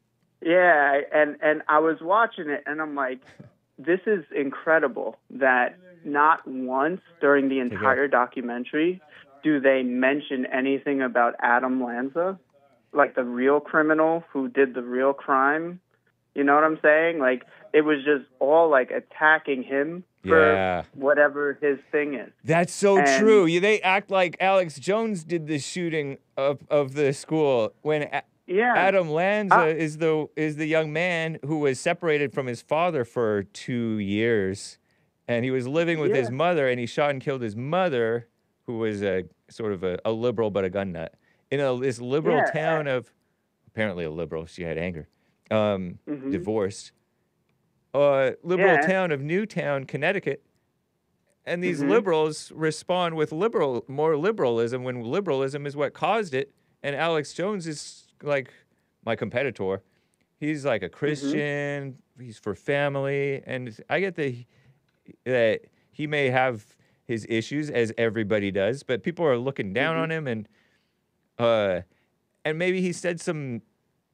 Yeah, and and I was watching it, and I'm like, this is incredible that not once during the entire documentary do they mention anything about Adam Lanza, like the real criminal who did the real crime. You know what I'm saying? Like, it was just all like attacking him for Yeah. whatever his thing is. That's so And- true. Yeah, they act like Alex Jones did the shooting of, of the school when A- Yeah. Adam Lanza Ah. is the is the young man who was separated from his father for two years, and he was living with his Yeah. mother, and he shot and killed his mother, who was a sort of a, a liberal but a gun nut in a this liberal Yeah. town of apparently a liberal. She had anger, um, Mhm. divorced. Uh, liberal Yeah. town of Newtown, Connecticut. And these Mhm. liberals respond with liberal, more liberalism when liberalism is what caused it. And Alex Jones is like my competitor. He's like a Christian. He's for family, and I get the that he may have his issues as everybody does, but people are looking down Mhm. on him, and uh, and maybe he said some.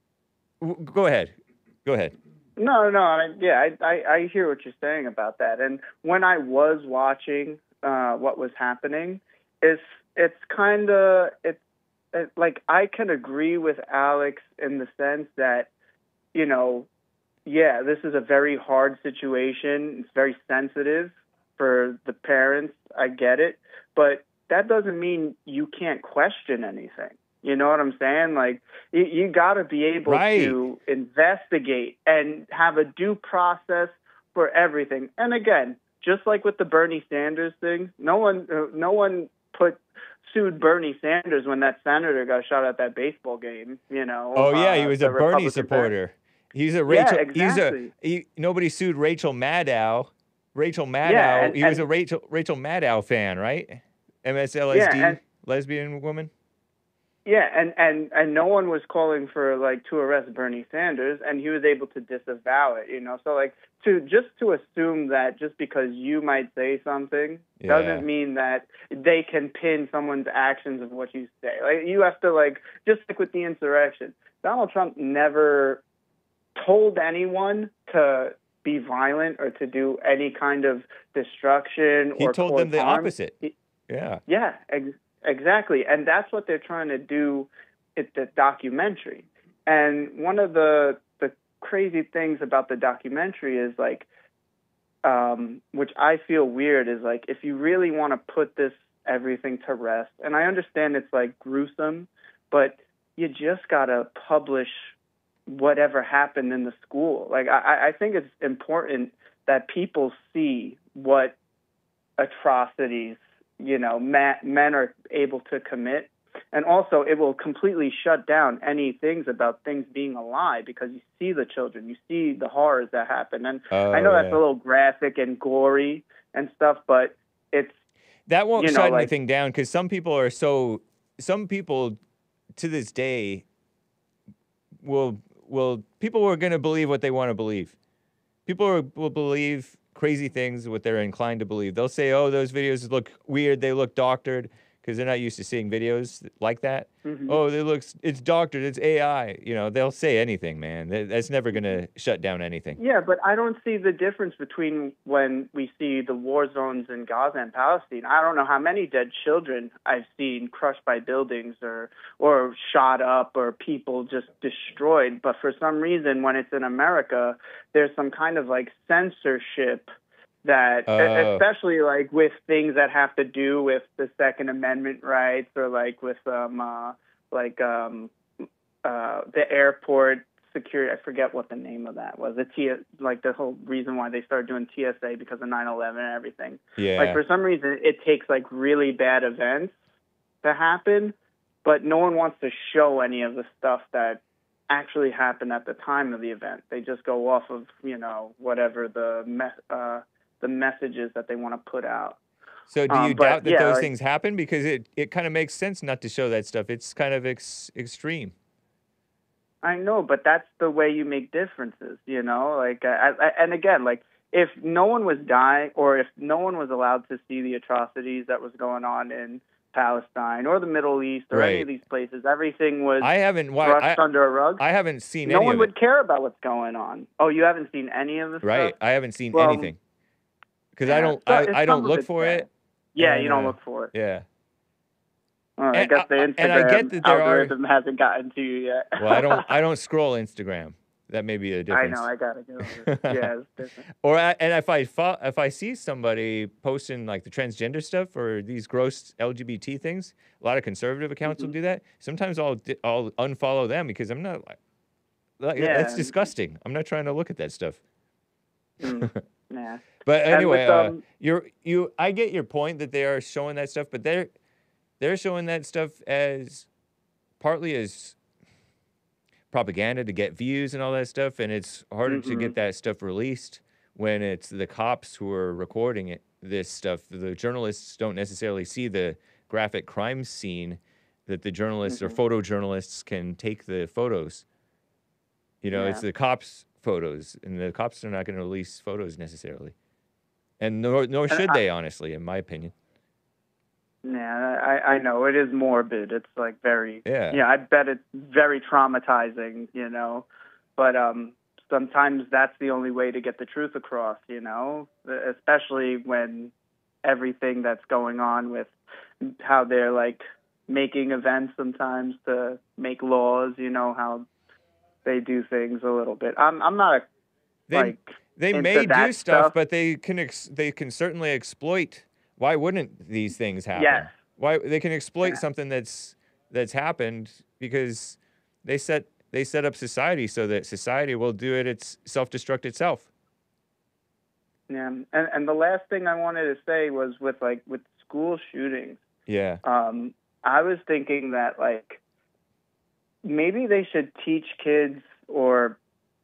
w- Go ahead, go ahead. No, no, I, yeah, I, I, I hear what you're saying about that. And when I was watching uh, what was happening, it's it's kind of it's it, like I can agree with Alex in the sense that you know, yeah, this is a very hard situation. It's very sensitive for the parents. I get it. But that doesn't mean you can't question anything. You know what I'm saying? Like, you, you got to be able right. to investigate and have a due process for everything. And again, just like with the Bernie Sanders thing, no one, uh, no one put sued Bernie Sanders when that senator got shot at that baseball game. You know? Oh yeah, uh, he was a Bernie Republican supporter. Sen- He's a Rachel. Yeah, exactly. He's a he, nobody sued Rachel Maddow. Rachel Maddow. Yeah, and, he was and, a Rachel Rachel Maddow fan, right? M S L S D yeah, and, lesbian woman. Yeah, and, and, and no one was calling for, like, to arrest Bernie Sanders, and he was able to disavow it, you know? So, like, to just to assume that just because you might say something yeah. doesn't mean that they can pin someone's actions of what you say. Like, you have to, like, just like with the insurrection, Donald Trump never told anyone to be violent or to do any kind of destruction he or told cause them the harm. opposite. He, yeah. Yeah, ex- exactly. And that's what they're trying to do at the documentary. And one of the the crazy things about the documentary is, like, um, which I feel weird, is, like, if you really want to put this everything to rest, and I understand it's, like, gruesome, but you just got to publish whatever happened in the school. Like, I, I think it's important that people see what atrocities, you know, ma- men are able to commit. And also, it will completely shut down any things about things being a lie, because you see the children, you see the horrors that happen. And oh, I know yeah. that's a little graphic and gory and stuff, but it's... That won't you know, shut like, anything down, because some people are so... Some people, to this day, will... will people are going to believe what they want to believe. People are, will believe crazy things, what they're inclined to believe. They'll say, oh, those videos look weird, they look doctored, because they're not used to seeing videos like that. Mm-hmm. Oh, they look, it's doctored, it's A I. You know, they'll say anything, man. That's never going to shut down anything. Yeah, but I don't see the difference between when we see the war zones in Gaza and Palestine. I don't know how many dead children I've seen crushed by buildings or or shot up or people just destroyed. But for some reason, when it's in America, there's some kind of, like, censorship that, uh, especially, like, with things that have to do with the Second Amendment rights, or, like, with, um, uh, like, um, uh, the airport security. I forget what the name of that was. The T, like, the whole reason why they started doing T S A because of nine eleven and everything. Yeah. Like, for some reason, it takes, like, really bad events to happen, but no one wants to show any of the stuff that actually happened at the time of the event. They just go off of, you know, whatever the me- uh, the messages that they want to put out. So do you um, but, doubt that yeah, those like, things happen? Because it, it kind of makes sense not to show that stuff. It's kind of ex- extreme. I know, but that's the way you make differences, you know? Like, I, I, and again, like, if no one was dying, or if no one was allowed to see the atrocities that was going on in Palestine or the Middle East or right. any of these places, everything was I haven't, brushed I, under a rug. I haven't seen no any one of would it. care about what's going on. Oh, you haven't seen any of this Right. stuff? I haven't seen well, anything. Because yeah, I don't, so I, I don't look it for bad. it. Yeah, and, you don't uh, look for it. Yeah. Well, I and, guess the I, Instagram and I get that there algorithm are, hasn't gotten to you yet. well, I don't, I don't scroll Instagram. That may be a difference. I know, I gotta go. Yeah, it's different. Or I, and if I fo- if I see somebody posting, like, the transgender stuff or these gross L G B T things, a lot of conservative accounts mm-hmm. will do that. Sometimes I'll di- I'll unfollow them because I'm not like, like yeah. that's disgusting. I'm not trying to look at that stuff. Mm, yeah. But anyway, with, um, uh, you're you. I get your point that they are showing that stuff, but they're they're showing that stuff as partly as propaganda to get views and all that stuff, and it's harder mm-hmm. to get that stuff released when it's the cops who are recording it. This stuff, the journalists don't necessarily see the graphic crime scene that the journalists mm-hmm. or photojournalists can take the photos. You know, yeah. it's the cops' photos, and the cops are not going to release photos necessarily, and nor nor should I, they, honestly, in my opinion. Yeah, I, I know. It is morbid. It's, like, very... Yeah. Yeah, I bet it's very traumatizing, you know. But um, sometimes that's the only way to get the truth across, you know, especially when everything that's going on with how they're, like, making events sometimes to make laws, you know, how they do things a little bit. I'm I'm not a, They like they into may that do stuff, stuff. but they can ex- they can certainly exploit. Why wouldn't these things happen? Yes. Why they can exploit Yeah. something that's that's happened because they set they set up society so that society will do it its self-destruct itself. Yeah, and and the last thing I wanted to say was with like with school shootings. Yeah. Um, I was thinking that like maybe they should teach kids or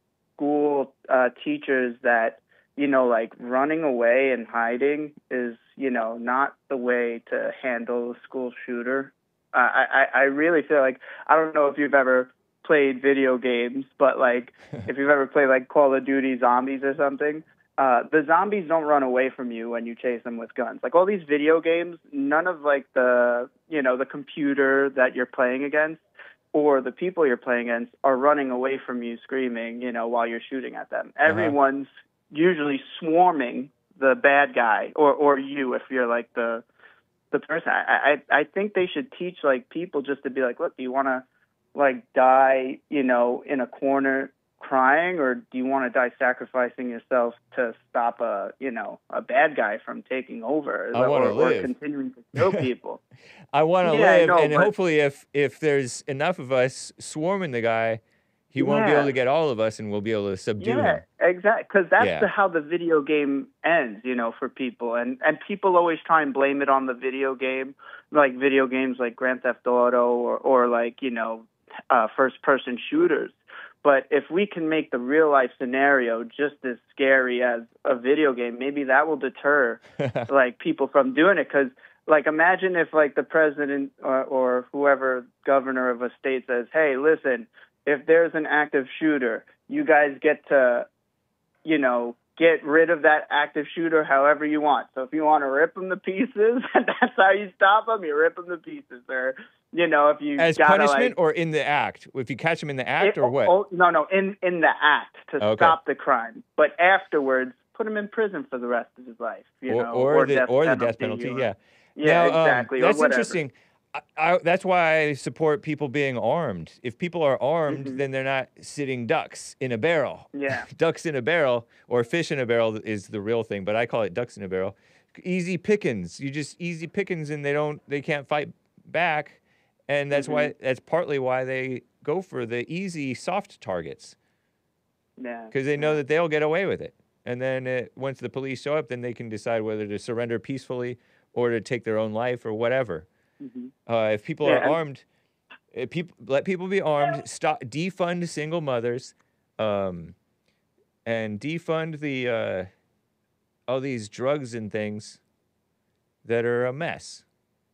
school uh, teachers that, you know, like running away and hiding is, you know, not the way to handle a school shooter. Uh, I, I I really feel like, I don't know if you've ever played video games, but like if you've ever played like Call of Duty Zombies or something, uh, the zombies don't run away from you when you chase them with guns. Like all these video games, none of like the, you know, the computer that you're playing against or the people you're playing against are running away from you screaming, you know, while you're shooting at them. Uh-huh. Everyone's usually swarming the bad guy or, or you if you're like the the person. I, I I think they should teach like people just to be like, look, do you want to like die, you know, in a corner crying, or do you want to die sacrificing yourself to stop a, you know, a bad guy from taking over I wanna or, or live. continuing to kill people? I want to Yeah, I live, know, and but- hopefully, if if there's enough of us swarming the guy, he won't be Yeah. able to get all of us, and we'll be able to subdue Yeah, him. exactly. Because that's Yeah. the, how the video game ends, you know, for people. And and people always try and blame it on the video game, like video games like Grand Theft Auto or, or like, you know, uh, first-person shooters. But if we can make the real-life scenario just as scary as a video game, maybe that will deter, like, people from doing it. Because, like, imagine if, like, the president or, or whoever governor of a state says, hey, listen, if there's an active shooter, you guys get to, you know, get rid of that active shooter however you want. So if you want to rip them to pieces, that's how you stop them, you rip them to pieces. Or, you know, if you As gotta, punishment like, or in the act? If you catch him in the act it- or what? Oh, no, no, in, in the act to Okay. stop the crime. But afterwards, put him in prison for the rest of his life. You or know, or, the death or the penalty, death penalty, or- yeah. Yeah, Now, um, exactly. or that's whatever. interesting. I, I, that's why I support people being armed. If people are armed, Mhm. then they're not sitting ducks in a barrel. Yeah. Ducks in a barrel or fish in a barrel is the real thing, but I call it ducks in a barrel. Easy pickings. You just easy pickings, and they don't. They can't fight back, and that's why. Mhm. That's partly why they go for the easy, soft targets, Yeah. because they know that they'll get away with it. And then uh, once the police show up, then they can decide whether to surrender peacefully or to take their own life or whatever. Mhm. Uh, if people Yeah, are and- armed, uh, people let people be armed. Stop defund single mothers, um, and defund the uh, all these drugs and things that are a mess.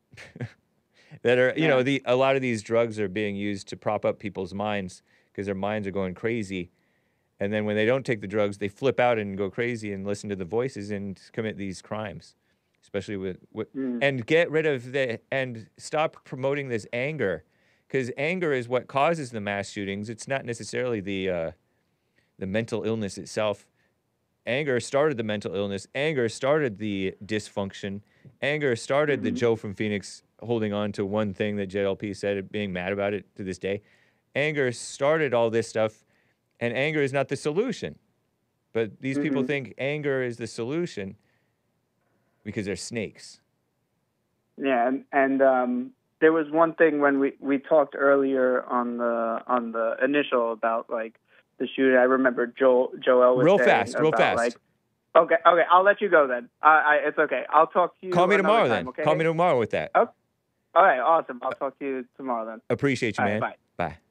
that are you know Yeah. the a lot of these drugs are being used to prop up people's minds because their minds are going crazy. And then when they don't take the drugs, they flip out and go crazy and listen to the voices and commit these crimes, especially with, with Mm. and get rid of the and stop promoting this anger, because anger is what causes the mass shootings. It's not necessarily the uh, the mental illness itself. Anger started the mental illness. Anger started the dysfunction. Anger started the Mhm. Joe from Phoenix holding on to one thing that J L P said, being mad about it to this day. Anger started all this stuff. And anger is not the solution. But these people Mhm. think anger is the solution because they're snakes. Yeah, and, and um, there was one thing when we, we talked earlier on the on the initial about like the shooting. I remember Joel Joel was Real saying fast, real about, fast. Like, okay, okay, I'll let you go then. I, I it's okay. I'll talk to you. Call me another tomorrow time, then. Okay? Call me tomorrow with that. Okay. All right, awesome. I'll talk to you tomorrow then. Appreciate you, All man. right, bye. Bye.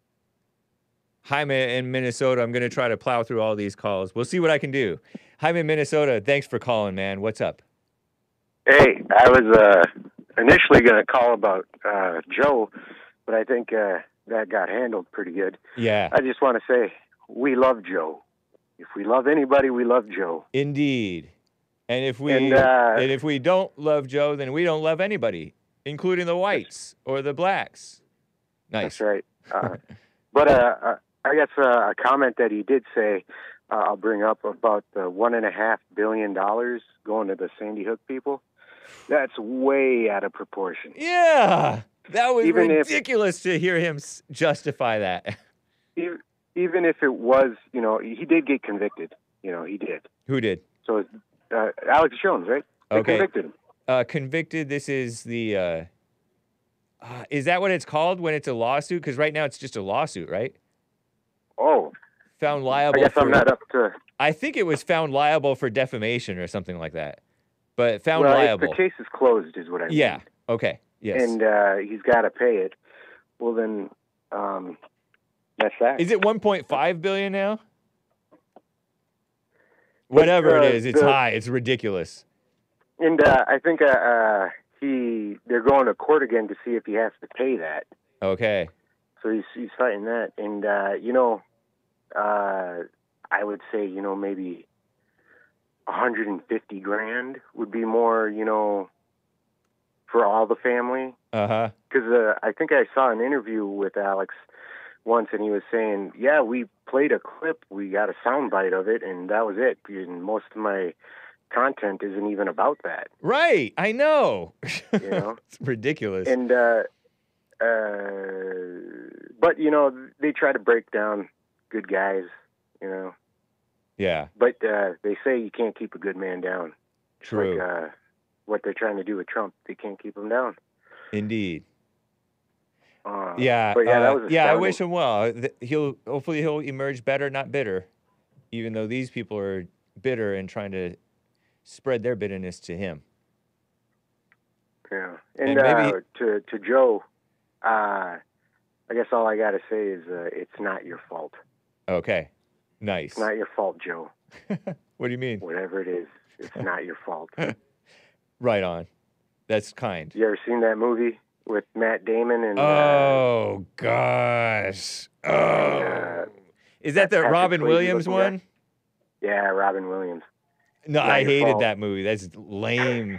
Jaime in Minnesota. I'm going to try to plow through all these calls. We'll see what I can do. Jaime in Minnesota, thanks for calling, man. What's up? Hey, I was uh, initially going to call about uh, Joe, but I think uh, that got handled pretty good. Yeah. I just want to say we love Joe. If we love anybody, we love Joe. Indeed. And if we And, uh, and if we don't love Joe, then we don't love anybody, including the whites or the blacks. Nice. That's right. Uh, but uh, I guess uh, a comment that he did say, uh, I'll bring up about the one and a half billion dollars going to the Sandy Hook people. That's way out of proportion. Yeah. That was Even if- ridiculous to hear him s- justify that. Even, even if it was, you know, he did get convicted. You know, he did. Who did? So uh, Alex Jones, right? They Okay. convicted him. Uh, convicted. This is the. Uh, uh, is that what it's called when it's a lawsuit? Because right now it's just a lawsuit, right? Oh. Found liable. I guess for, I'm not up to. I think it was found liable for defamation or something like that. But found well, liable. If the case is closed, is what I mean. Yeah. Okay. Yes. And uh, he's got to pay it. Well, then, um, that's that. Is it one point five billion now? Whatever uh, it is, it's the, high. It's ridiculous. And uh, I think uh, uh, he they're going to court again to see if he has to pay that. Okay. So he's he's fighting that, and uh, you know, uh, I would say you know maybe one hundred fifty grand would be more, you know, for all the family. Uh huh. Because uh, I think I saw an interview with Alex once, and he was saying, "Yeah, we played a clip, we got a soundbite of it, and that was it. And most of my content isn't even about that." Right, I know. You know, it's ridiculous. And uh, uh, but you know, they try to break down good guys. You know. Yeah. But uh, they say you can't keep a good man down. True. Like uh, what they're trying to do with Trump, they can't keep him down. Indeed. Uh, yeah. But yeah, uh, that was yeah. I astounding. wish him well. He'll hopefully he'll emerge better, not bitter. Even though these people are bitter and trying to spread their bitterness to him. Yeah. And, And maybe uh, to to Joe, uh, I guess all I got to say is uh, it's not your fault. Okay. Nice. It's not your fault, Joe. What do you mean? Whatever it is, it's not your fault. Right on. That's kind. You ever seen that movie with Matt Damon and? Oh uh, gosh. Oh. Uh, is that the Patrick Robin Swayze Williams looking one? guy? Yeah, Robin Williams. No, Not I your hated fault. that movie. That's lame.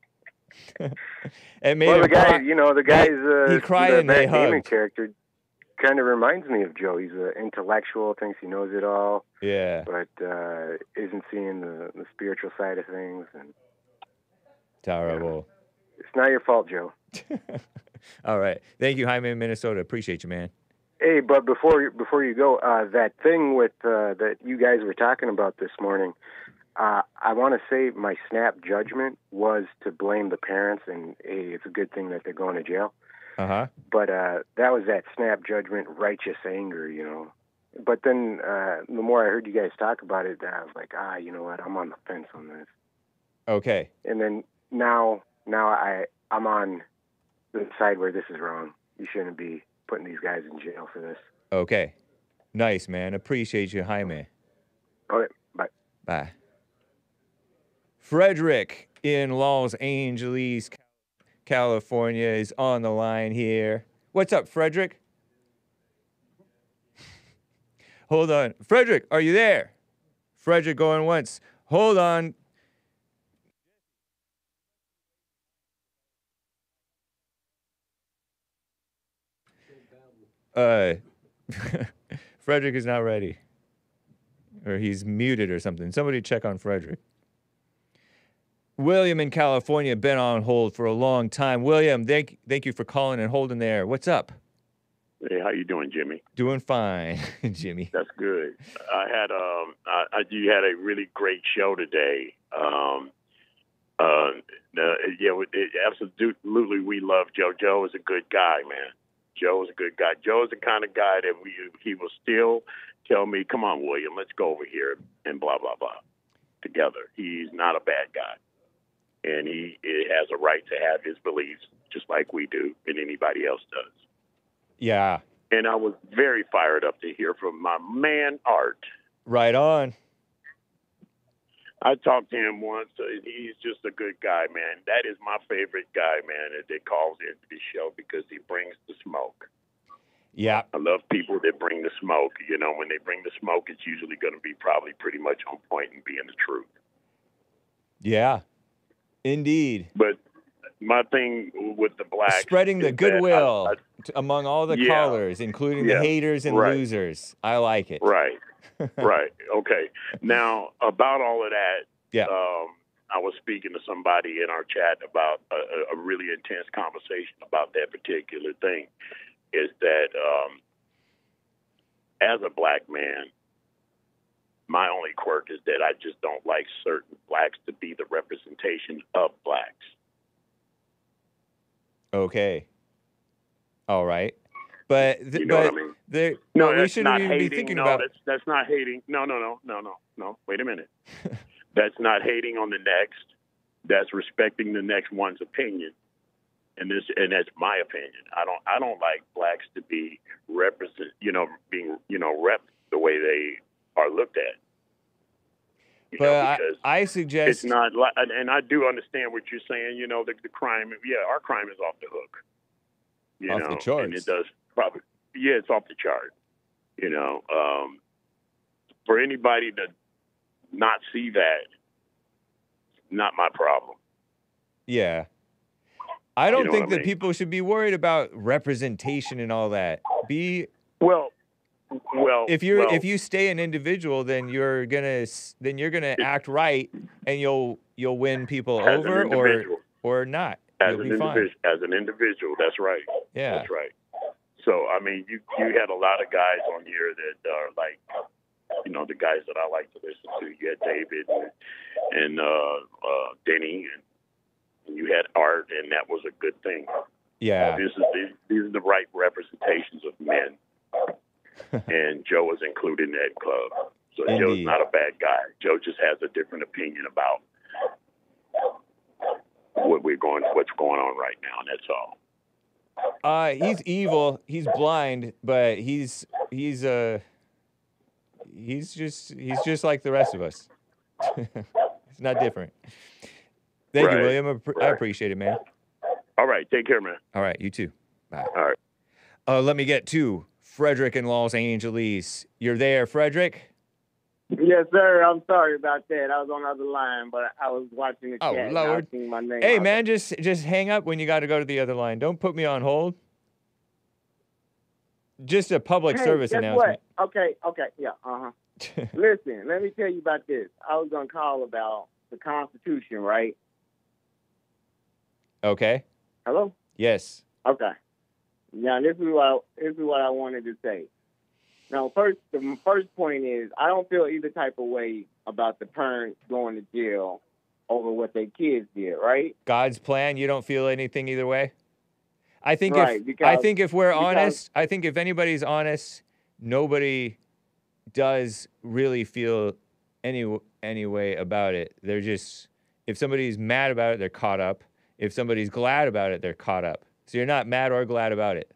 It made Well, him the guy, cry. you know, the guy's uh, he cried the and they Matt Damon hugged. character kind of reminds me of Joe. He's an intellectual, thinks he knows it all, Yeah. but uh, isn't seeing the, the spiritual side of things. And Terrible. it's not your fault, Joe. All right. Thank you, Jaime in Minnesota. Appreciate you, man. Hey, but before you- before you go, uh, that thing with uh, that you guys were talking about this morning, uh, I want to say my snap judgment was to blame the parents, and hey, it's a good thing that they're going to jail. Uh huh. But uh, that was that snap judgment, righteous anger, you know. But then uh, the more I heard you guys talk about it, I was like, ah, you know what? I'm on the fence on this. Okay. And then now, now I I'm on the side where this is wrong. You shouldn't be putting these guys in jail for this. Okay. Nice, man. Appreciate you, Jaime. Okay, bye. Bye. Frederick in Los Angeles, California is on the line here. What's up, Frederick? Hold on. Frederick, are you there? Frederick going once. Hold on. Uh, Frederick is not ready. Or he's muted or something. Somebody check on Frederick. William in California, been on hold for a long time. William, thank thank you for calling and holding there. What's up? Hey, how you doing, Jimmy? Doing fine, Jimmy. That's good. I had um, I, I, you had a really great show today. Um, uh, uh yeah, it, absolutely, we love Joe. Joe is a good guy, man. Joe is a good guy. Joe is the kind of guy that we he will still tell me, "Come on, William, let's go over here and blah blah blah." Together, he's not a bad guy. And he, he has a right to have his beliefs, just like we do, and anybody else does. Yeah. And I was very fired up to hear from my man, Art. Right on. I talked to him once. Uh, he's just a good guy, man. That is my favorite guy, man, that, that calls into the show because he brings the smoke. Yeah. I love people that bring the smoke. You know, when they bring the smoke, it's usually going to be probably pretty much on point and being the truth. Yeah. Indeed. But my thing with the blacks, spreading the goodwill I, I, to, among all the yeah, callers, including yeah, the haters and right. losers. I like it. Right. Right. Okay. Now, about all of that, yeah. um, I was speaking to somebody in our chat about a, a really intense conversation about that particular thing. Is that um, as a black man, my only quirk is that I just don't like certain blacks to be the representation of blacks. Okay. All right. But th- You know but what I mean? there- No, what we that's shouldn't not even hating. be thinking no, about. that's that's not hating. No, no, no, no, no, no. Wait a minute. That's not hating on the next. That's respecting the next one's opinion. And this, and that's my opinion. I don't, I don't like blacks to be represent, you know, being, you know, rep the way they are looked at. You But know, I, because I suggest it's not, li- and and I do understand what you're saying. You know, the, the crime, yeah, our crime is off the hook. You Off know, the charts. and it does probably, yeah, it's off the chart. You know, um, for anybody to not see that, not my problem. Yeah. I don't You know think what I that mean? people should be worried about representation and all that. Be Well, well, if you're well, if you stay an individual, then you're gonna s- then you're gonna act right, and you'll you'll win people As an over or individual. or not. as You'll an be fine. individual, as an individual, that's right. Yeah. That's right. So, I mean, you you had a lot of guys on here that are like, you know, the guys that I like to listen to. You had David and, and uh, uh, Denny, and, and you had Art, and that was a good thing. Yeah. This is these, these are the right representations of men, and Joe was included in that club. So Joe's Indeed. not a bad guy. Joe just has a different opinion about what we're going, what's going on right now, and that's all. Uh, he's evil. He's blind, but he's he's uh he's just he's just like the rest of us. It's not different. Thank Right. you, William. I appre- I Right. appreciate it, man. All right, take care, man. All right, you too. Bye. All right. Uh, let me get to Frederick in Los Angeles. You're there, Frederick? Yes, sir. I'm sorry about that. I was on the other line, but I was watching the Oh, chat. and I Lord. seen my name. Hey, out man, just just hang up when you got to go to the other line. Don't put me on hold. Just a public Hey, service guess announcement. What? Okay, okay, yeah, uh huh. Listen, let me tell you about this. I was gonna call about the Constitution, right? Okay. Hello. Yes. Okay. Now this is what I, this is what I wanted to say. Now, first, the first point is I don't feel either type of way about the parents going to jail over what their kids did, right? God's plan. You don't feel anything either way. I think Right, if because- I think if we're because- honest, I think if anybody's honest, nobody does really feel any any way about it. They're just if somebody's mad about it, they're caught up. If somebody's glad about it, they're caught up. So you're not mad or glad about it.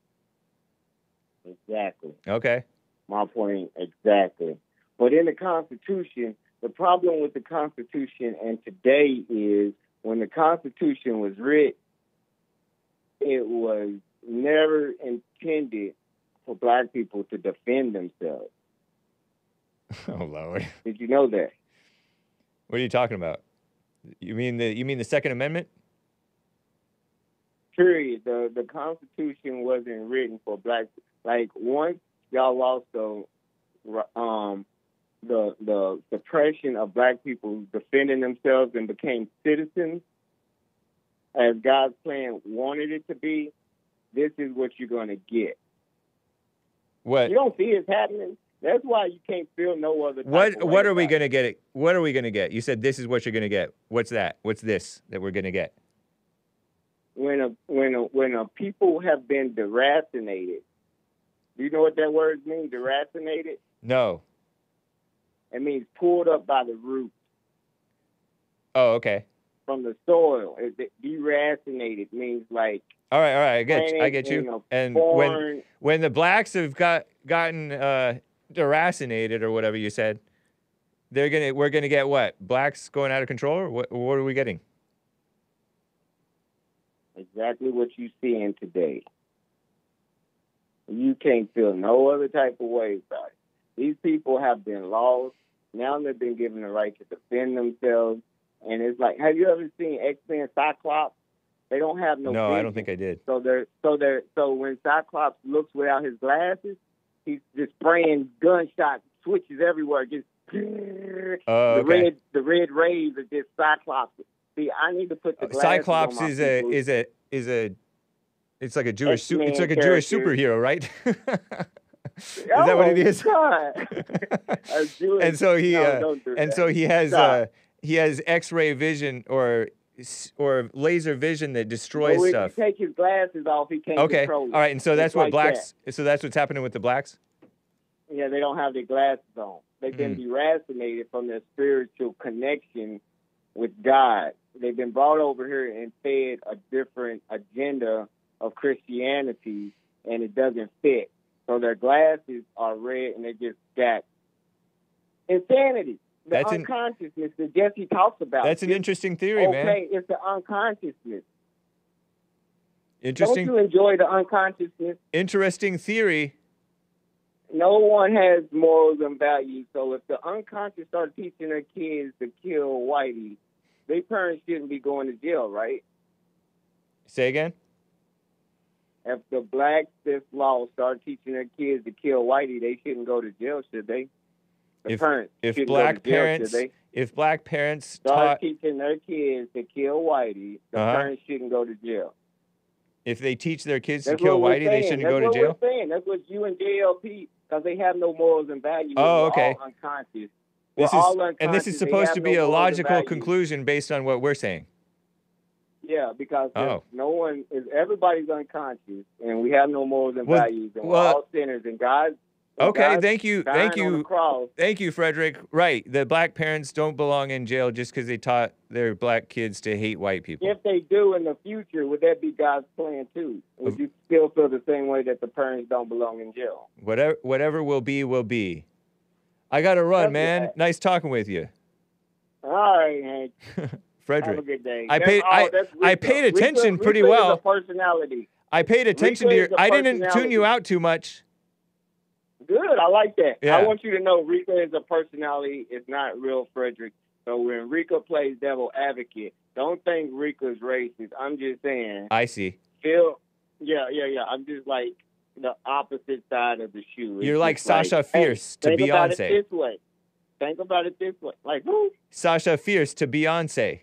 Exactly. Okay. My point exactly. But in the Constitution, the problem with the Constitution and today is when the Constitution was written, it was never intended for black people to defend themselves. Oh Lord. Did you know that? What are you talking about? You mean the you mean the Second Amendment? Period. The the Constitution wasn't written for black. Like once y'all lost the um the the suppression of black people defending themselves and became citizens, as God's plan wanted it to be, this is what you're going to get. What? You don't see it happening. That's why you can't feel no other. Type What of what way are we about gonna get? It? What are we gonna get? You said this is what you're gonna get. What's that? What's this that we're gonna get? when a when a when a people have been deracinated. Do you know what that word means? Deracinated. No. It means pulled up by the roots Oh, okay. from the soil. It, deracinated means like All right, all right. I get you. I planted get in you. a And foreign- when when the blacks have got gotten uh, deracinated or whatever you said, they're gonna we're gonna get what? Blacks going out of control, or what? What are we getting? exactly what you seeing today. You can't feel no other type of way about it. These people have been lost. Now they've been given the right to defend themselves. And it's like, have you ever seen X-Men Cyclops? They don't have no No, I vision. don't think I did. So they're so they're so when Cyclops looks without his glasses, he's just spraying gunshot switches everywhere. Just Oh, the okay. red the red rays are just Cyclops. See, I need to put the glasses Cyclops on my is a people. is a is a it's like a Jewish su- X-Men it's like a Jewish character. superhero, right? Is that what it is? Oh, and so he, no, uh, don't do and that. so he has, Stop. uh, he has X-ray vision or or laser vision that destroys But if stuff. you take his glasses off, he can't Okay, control it. all right, and so It's that's what like blacks. So that's what's happening with the blacks. that. Yeah, they don't have their glasses on. They've been Mm. deracinated from their spiritual connection with God. They've been brought over here and fed a different agenda of Christianity, and it doesn't fit. So their glasses are red, and they just got insanity. The That's an- unconsciousness that Jesse talks about. That's an It's interesting theory, okay, man. it's the unconsciousness. Interesting. Don't you enjoy the unconsciousness? Interesting theory. No one has morals and values. So if the unconscious start teaching their kids to kill whitey, their parents shouldn't be going to jail, right? Say again. If the blacks this law start teaching their kids to kill whitey, they shouldn't go to jail, should they? The If parents if shouldn't black go to jail, parents should they? if black parents Start taught teaching their kids to kill whitey, the Uh-huh. parents shouldn't go to jail. if they teach their kids That's to kill what we're whitey, they saying. shouldn't That's go to what jail. We're saying. That's what you and J L P, because they have no morals and values. Oh, We're okay. all unconscious. This We're is all and this unconscious. is They supposed have to no be a morals and logical values. conclusion based on what we're saying. Yeah, because there's Oh. no one is everybody's unconscious, and we have no morals and Well- values, and well- we're all sinners. And God, and Okay, God thank you, dying thank on the you, cross. thank you, Frederick. Right, the black parents don't belong in jail just because they taught their black kids to hate white people. If they do in the future, would that be God's plan too? Would you still feel the same way that the parents don't belong in jail? Whatever, whatever will be, will be. I gotta run, That's man. right. Nice talking with you, All right, Hank. Frederick. Have a good day. I That's paid- all- I- that's I Rika. paid attention Rika- pretty Rika well. Is a personality. I paid attention Rika to your. is a I didn't tune personality. you out too much. Good, I like that. Yeah. I want you to know Rika is a personality. It's not real Frederick. So when Rika plays devil advocate, don't think Rika's racist. I'm just saying. I see. Feel, yeah, yeah, yeah. I'm just like the opposite side of the shoe. It's You're like just Sasha hey, Fierce to think about it Beyonce. this way. Think about it this way. Like who? Sasha Fierce to Beyonce.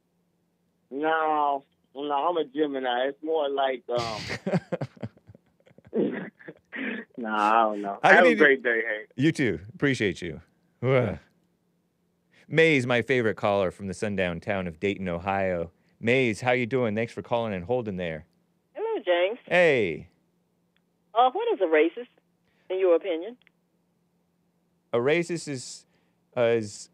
No, no, I'm a Gemini. It's more like um. no, I don't know. I Have a need to- great day, Hank. You too. Appreciate you. Ugh. May's my favorite caller from the sundown town of Dayton, Ohio. Mays, how you doing? Thanks for calling and holding there. Hello, James. Hey, Uh, what is a racist, in your opinion? a racist is, uh, is,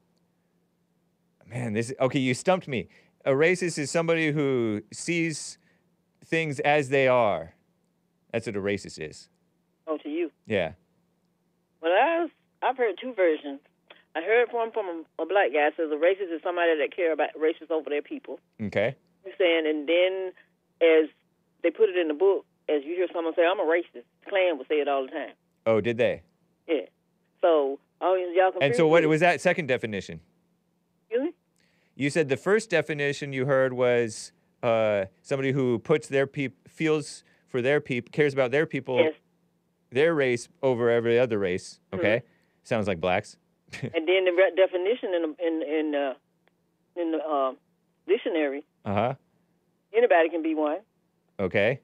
man, this, okay, you stumped me. A racist is somebody who sees things as they are. That's what a racist is. Oh, to you. Yeah. Well, I was, I've heard two versions. I heard one from a, a black guy says a racist is somebody that care about races over their people. Okay. He's saying, and then as they put it in the book, as you hear someone say, I'm a racist, Klan would say it all the time. Oh, did they? Yeah. So, oh, y'all confused. And so what was that second definition? Excuse me? You said the first definition you heard was uh, somebody who puts their peop feels for their people, cares about their people, Yes. their race over every other race. Okay, sounds like blacks. And then the re- definition in the, in in uh, in the uh, dictionary, Uh huh. anybody can be one. Okay.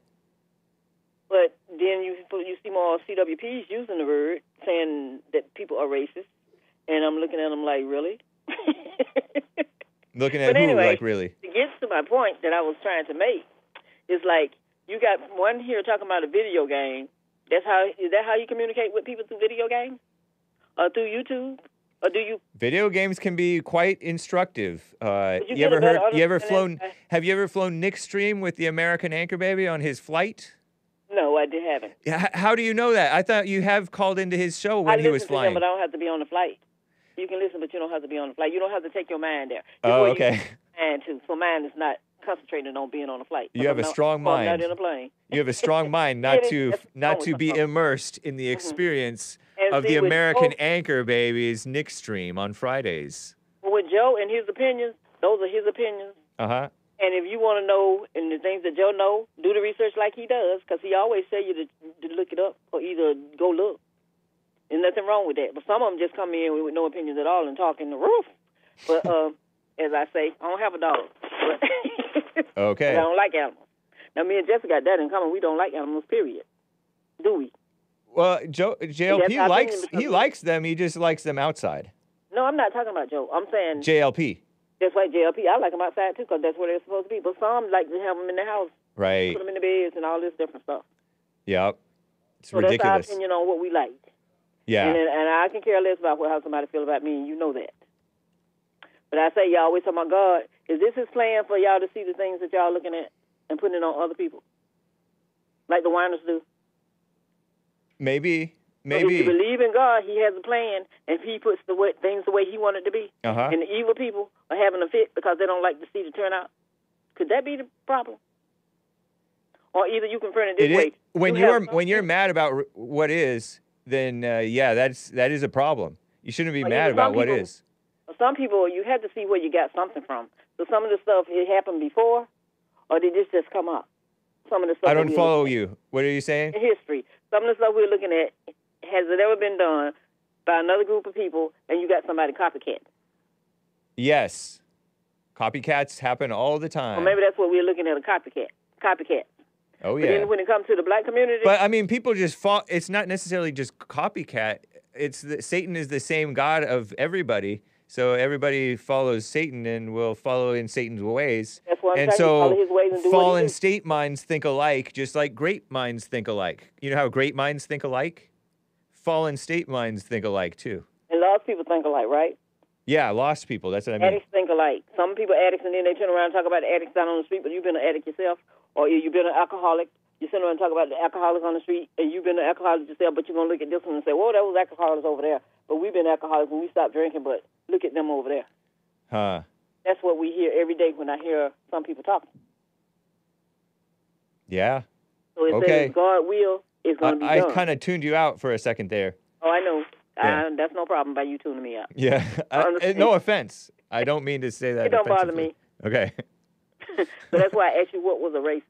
But then you you see more C W Ps using the word, saying that people are racist, and I'm looking at them like, really? Looking at But who? anyway, Like really? to get to my point that I was trying to make, is like you got one here talking about a video game. That's how is that how you communicate with people through video games, or through YouTube, or do you? Video games can be quite instructive. Uh, But you you get a ever better heard? You ever understanding- flown? Have you ever flown Nick Stream with the American Anchor Baby on his flight? No, I did haven't. Yeah, h- how do you know that? I thought you have called into his show I when he listen was to them, flying. but I don't have to be on the flight. You can listen, but you don't have to be on the flight. You don't have to take your mind there. It's Oh, where okay. You mind too. So mine is not concentrating on being on the flight. You have a I'm not- strong well, I'm mind. not in a plane. You have a strong mind not It is- to that's not wrong to with be my phone. immersed in the experience And of see, the with American both- Anchor Babies Nick Stream on Fridays. But with Joe and his opinions, those are his opinions. Uh huh. And if you want to know and the things that Joe know, do the research like he does, because he always tell you to, to look it up or either go look. There's nothing wrong with that. But some of them just come in with no opinions at all and talk in the roof. But uh, as I say, I don't have a dog. But Okay. I don't like animals. Now, me and Jessica got that in common. We don't like animals, period. Do we? Well, Joe, J L P Yes, likes because he likes them. He just likes them outside. No, I'm not talking about Joe. I'm saying J L P. That's why J L P. I like them outside too, because that's where they're supposed to be. But some like to have them in the house, Right. put them in the beds, and all this different stuff. Yep. It's so ridiculous. that's our opinion on what we like. Yeah. And, and I can care less about what, how somebody feel about me, and you know that. But I say, y'all always talk about God. Is this His plan for y'all to see the things that y'all looking at and putting it on other people, like the whiners do? Maybe. So Maybe. if you believe in God, He has a plan, and He puts the way, things the way He wanted to be. Uh-huh. And the evil people are having a fit because they don't like to see the turnout. Could that be the problem? Or either you confront it this It way. is, when you you're have when you're mad about r- what is, then uh, yeah, that's that is a problem. You shouldn't be Or mad either about some what people- is. Some people, you have to see where you got something from. So some of the stuff, it happened before, or did this just come up? Some of the stuff I that don't we're follow looking you. What are you saying? at in history. Some of the stuff we're looking at, has it ever been done by another group of people, and you got somebody copycat? Yes. Copycats happen all the Or time. maybe that's what we're looking at, a copycat. Copycat. Oh But yeah. then when it comes to the black community, But I mean, people just fall. It's not necessarily just copycat. It's the, Satan is the same God of everybody. So everybody follows Satan and will follow in Satan's ways. That's what I'm and saying, follow so his ways and do what he fallen do. state minds think alike, just like great minds think alike. You know how great minds think alike? Fallen state minds think alike too. and lost people think alike, right? Yeah, lost people. That's what I mean. Addicts think alike. Some people addicts, and then they turn around and talk about the addicts down on the street, but you've been an addict yourself, or you- you've been an alcoholic. You sit around and talk about the alcoholics on the street, and you've been an alcoholic yourself, but you're going to look at this one and say, well, that was alcoholics over there. But we've been alcoholics when we stopped drinking, but look at them over there. Huh. That's what we hear every day when I hear some people talking. Yeah. So it Okay. says God will is going to be I, I done. kind of tuned you out for a second there. Oh, I know. Yeah. I, that's no problem by you tuning me out. Yeah. I, understand. no offense. I don't mean to say that. It don't bother offensively. me. Okay. So that's why I asked you what was a racist.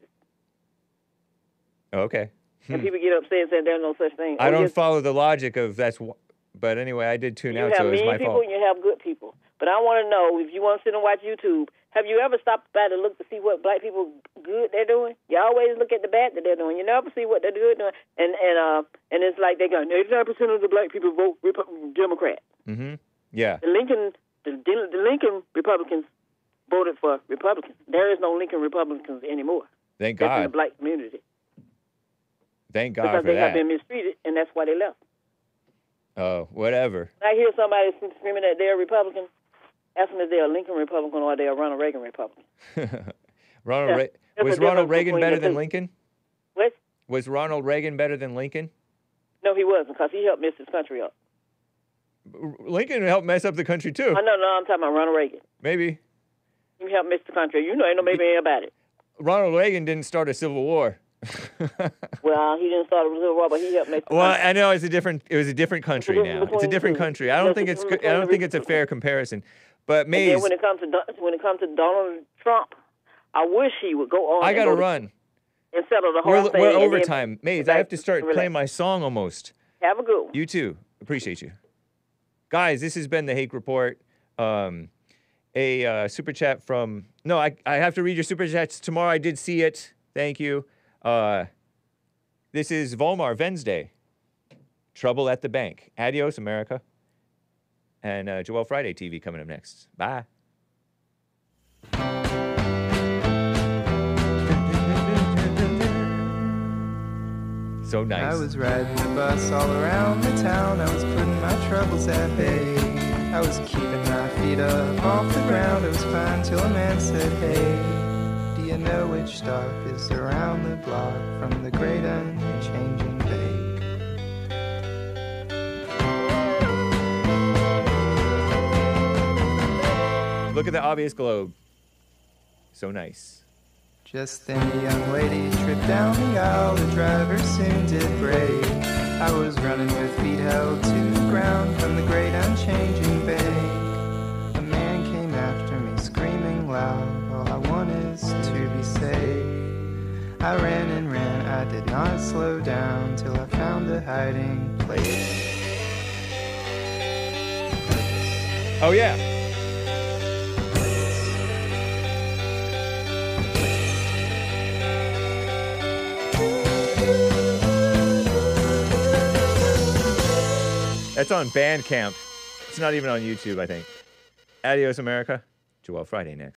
Okay. And Hmm. people get upset and say there's no such thing. I Oh, don't yes, follow the logic of that's. wh- But anyway, I did tune You out, have so it was mean my people fault. and you have good people. But I want to know, if you want to sit and watch YouTube, have you ever stopped by to look to see what black people good they're doing? You always look at the bad that they're doing. You never see what they're good doing. And and uh and it's like they're going, eighty-nine percent of the black people vote Repu- Democrat. Mm-hmm. Yeah. The Lincoln the, the Lincoln Republicans voted for Republicans. There is no Lincoln Republicans anymore. Thank That's in the God. black community. Thank God because for they have that. been mistreated, and that's why they left. Oh, whatever. I hear somebody screaming that they're Republican. Ask them if they're a Lincoln Republican or they're a Ronald Reagan Republican. Ronald Yeah, Re- there's was a Ronald difference Reagan between better the than two. Lincoln? What? Was Ronald Reagan better than Lincoln? No, he wasn't, because he helped mess his country up. R- Lincoln helped mess up the country too. Oh, no, no, I'm talking about Ronald Reagan. Maybe. He helped mess the country. You know, ain't no maybe ain't about it. Ronald Reagan didn't start a civil war. Well, he didn't start a civil war, but he helped mess the Well, country. I know it's a different. It was a different country difference now. It's a between different the two. country. I don't There's think a it's. difference good- I don't between think the it's a fair comparison. But And Maze, then when it comes to Don- when it comes to Donald Trump, I wish he would go on. I and gotta go to- run. and settle the whole We're, thing. we're and then overtime. Maze, I have to start relax. playing my song almost. Have a good one. You too. Appreciate you. Guys, this has been the Hake Report. Um, a uh, super chat from... No, I, I have to read your super chats tomorrow. I did see it. Thank you. Uh, this is Volmar Wednesday. Trouble at the Bank. Adios, America. And uh, Joel Friday T V coming up next. Bye. So nice. I was riding the bus all around the town. I was putting my troubles at bay. I was keeping my feet up off the ground. It was fine till a man said, hey, do you know which stop is around the block from the great unchanging bank? Look at the obvious globe. So nice. Just then a young lady tripped down the aisle. The driver soon did brake. I was running with feet held to the ground from the great unchanging bank. A man came after me screaming loud. All I want is to be saved. I ran and ran, I did not slow down till I found a hiding place. Oh, yeah. That's on Bandcamp. It's not even on YouTube, I think. Adios, America. Joel Friday next.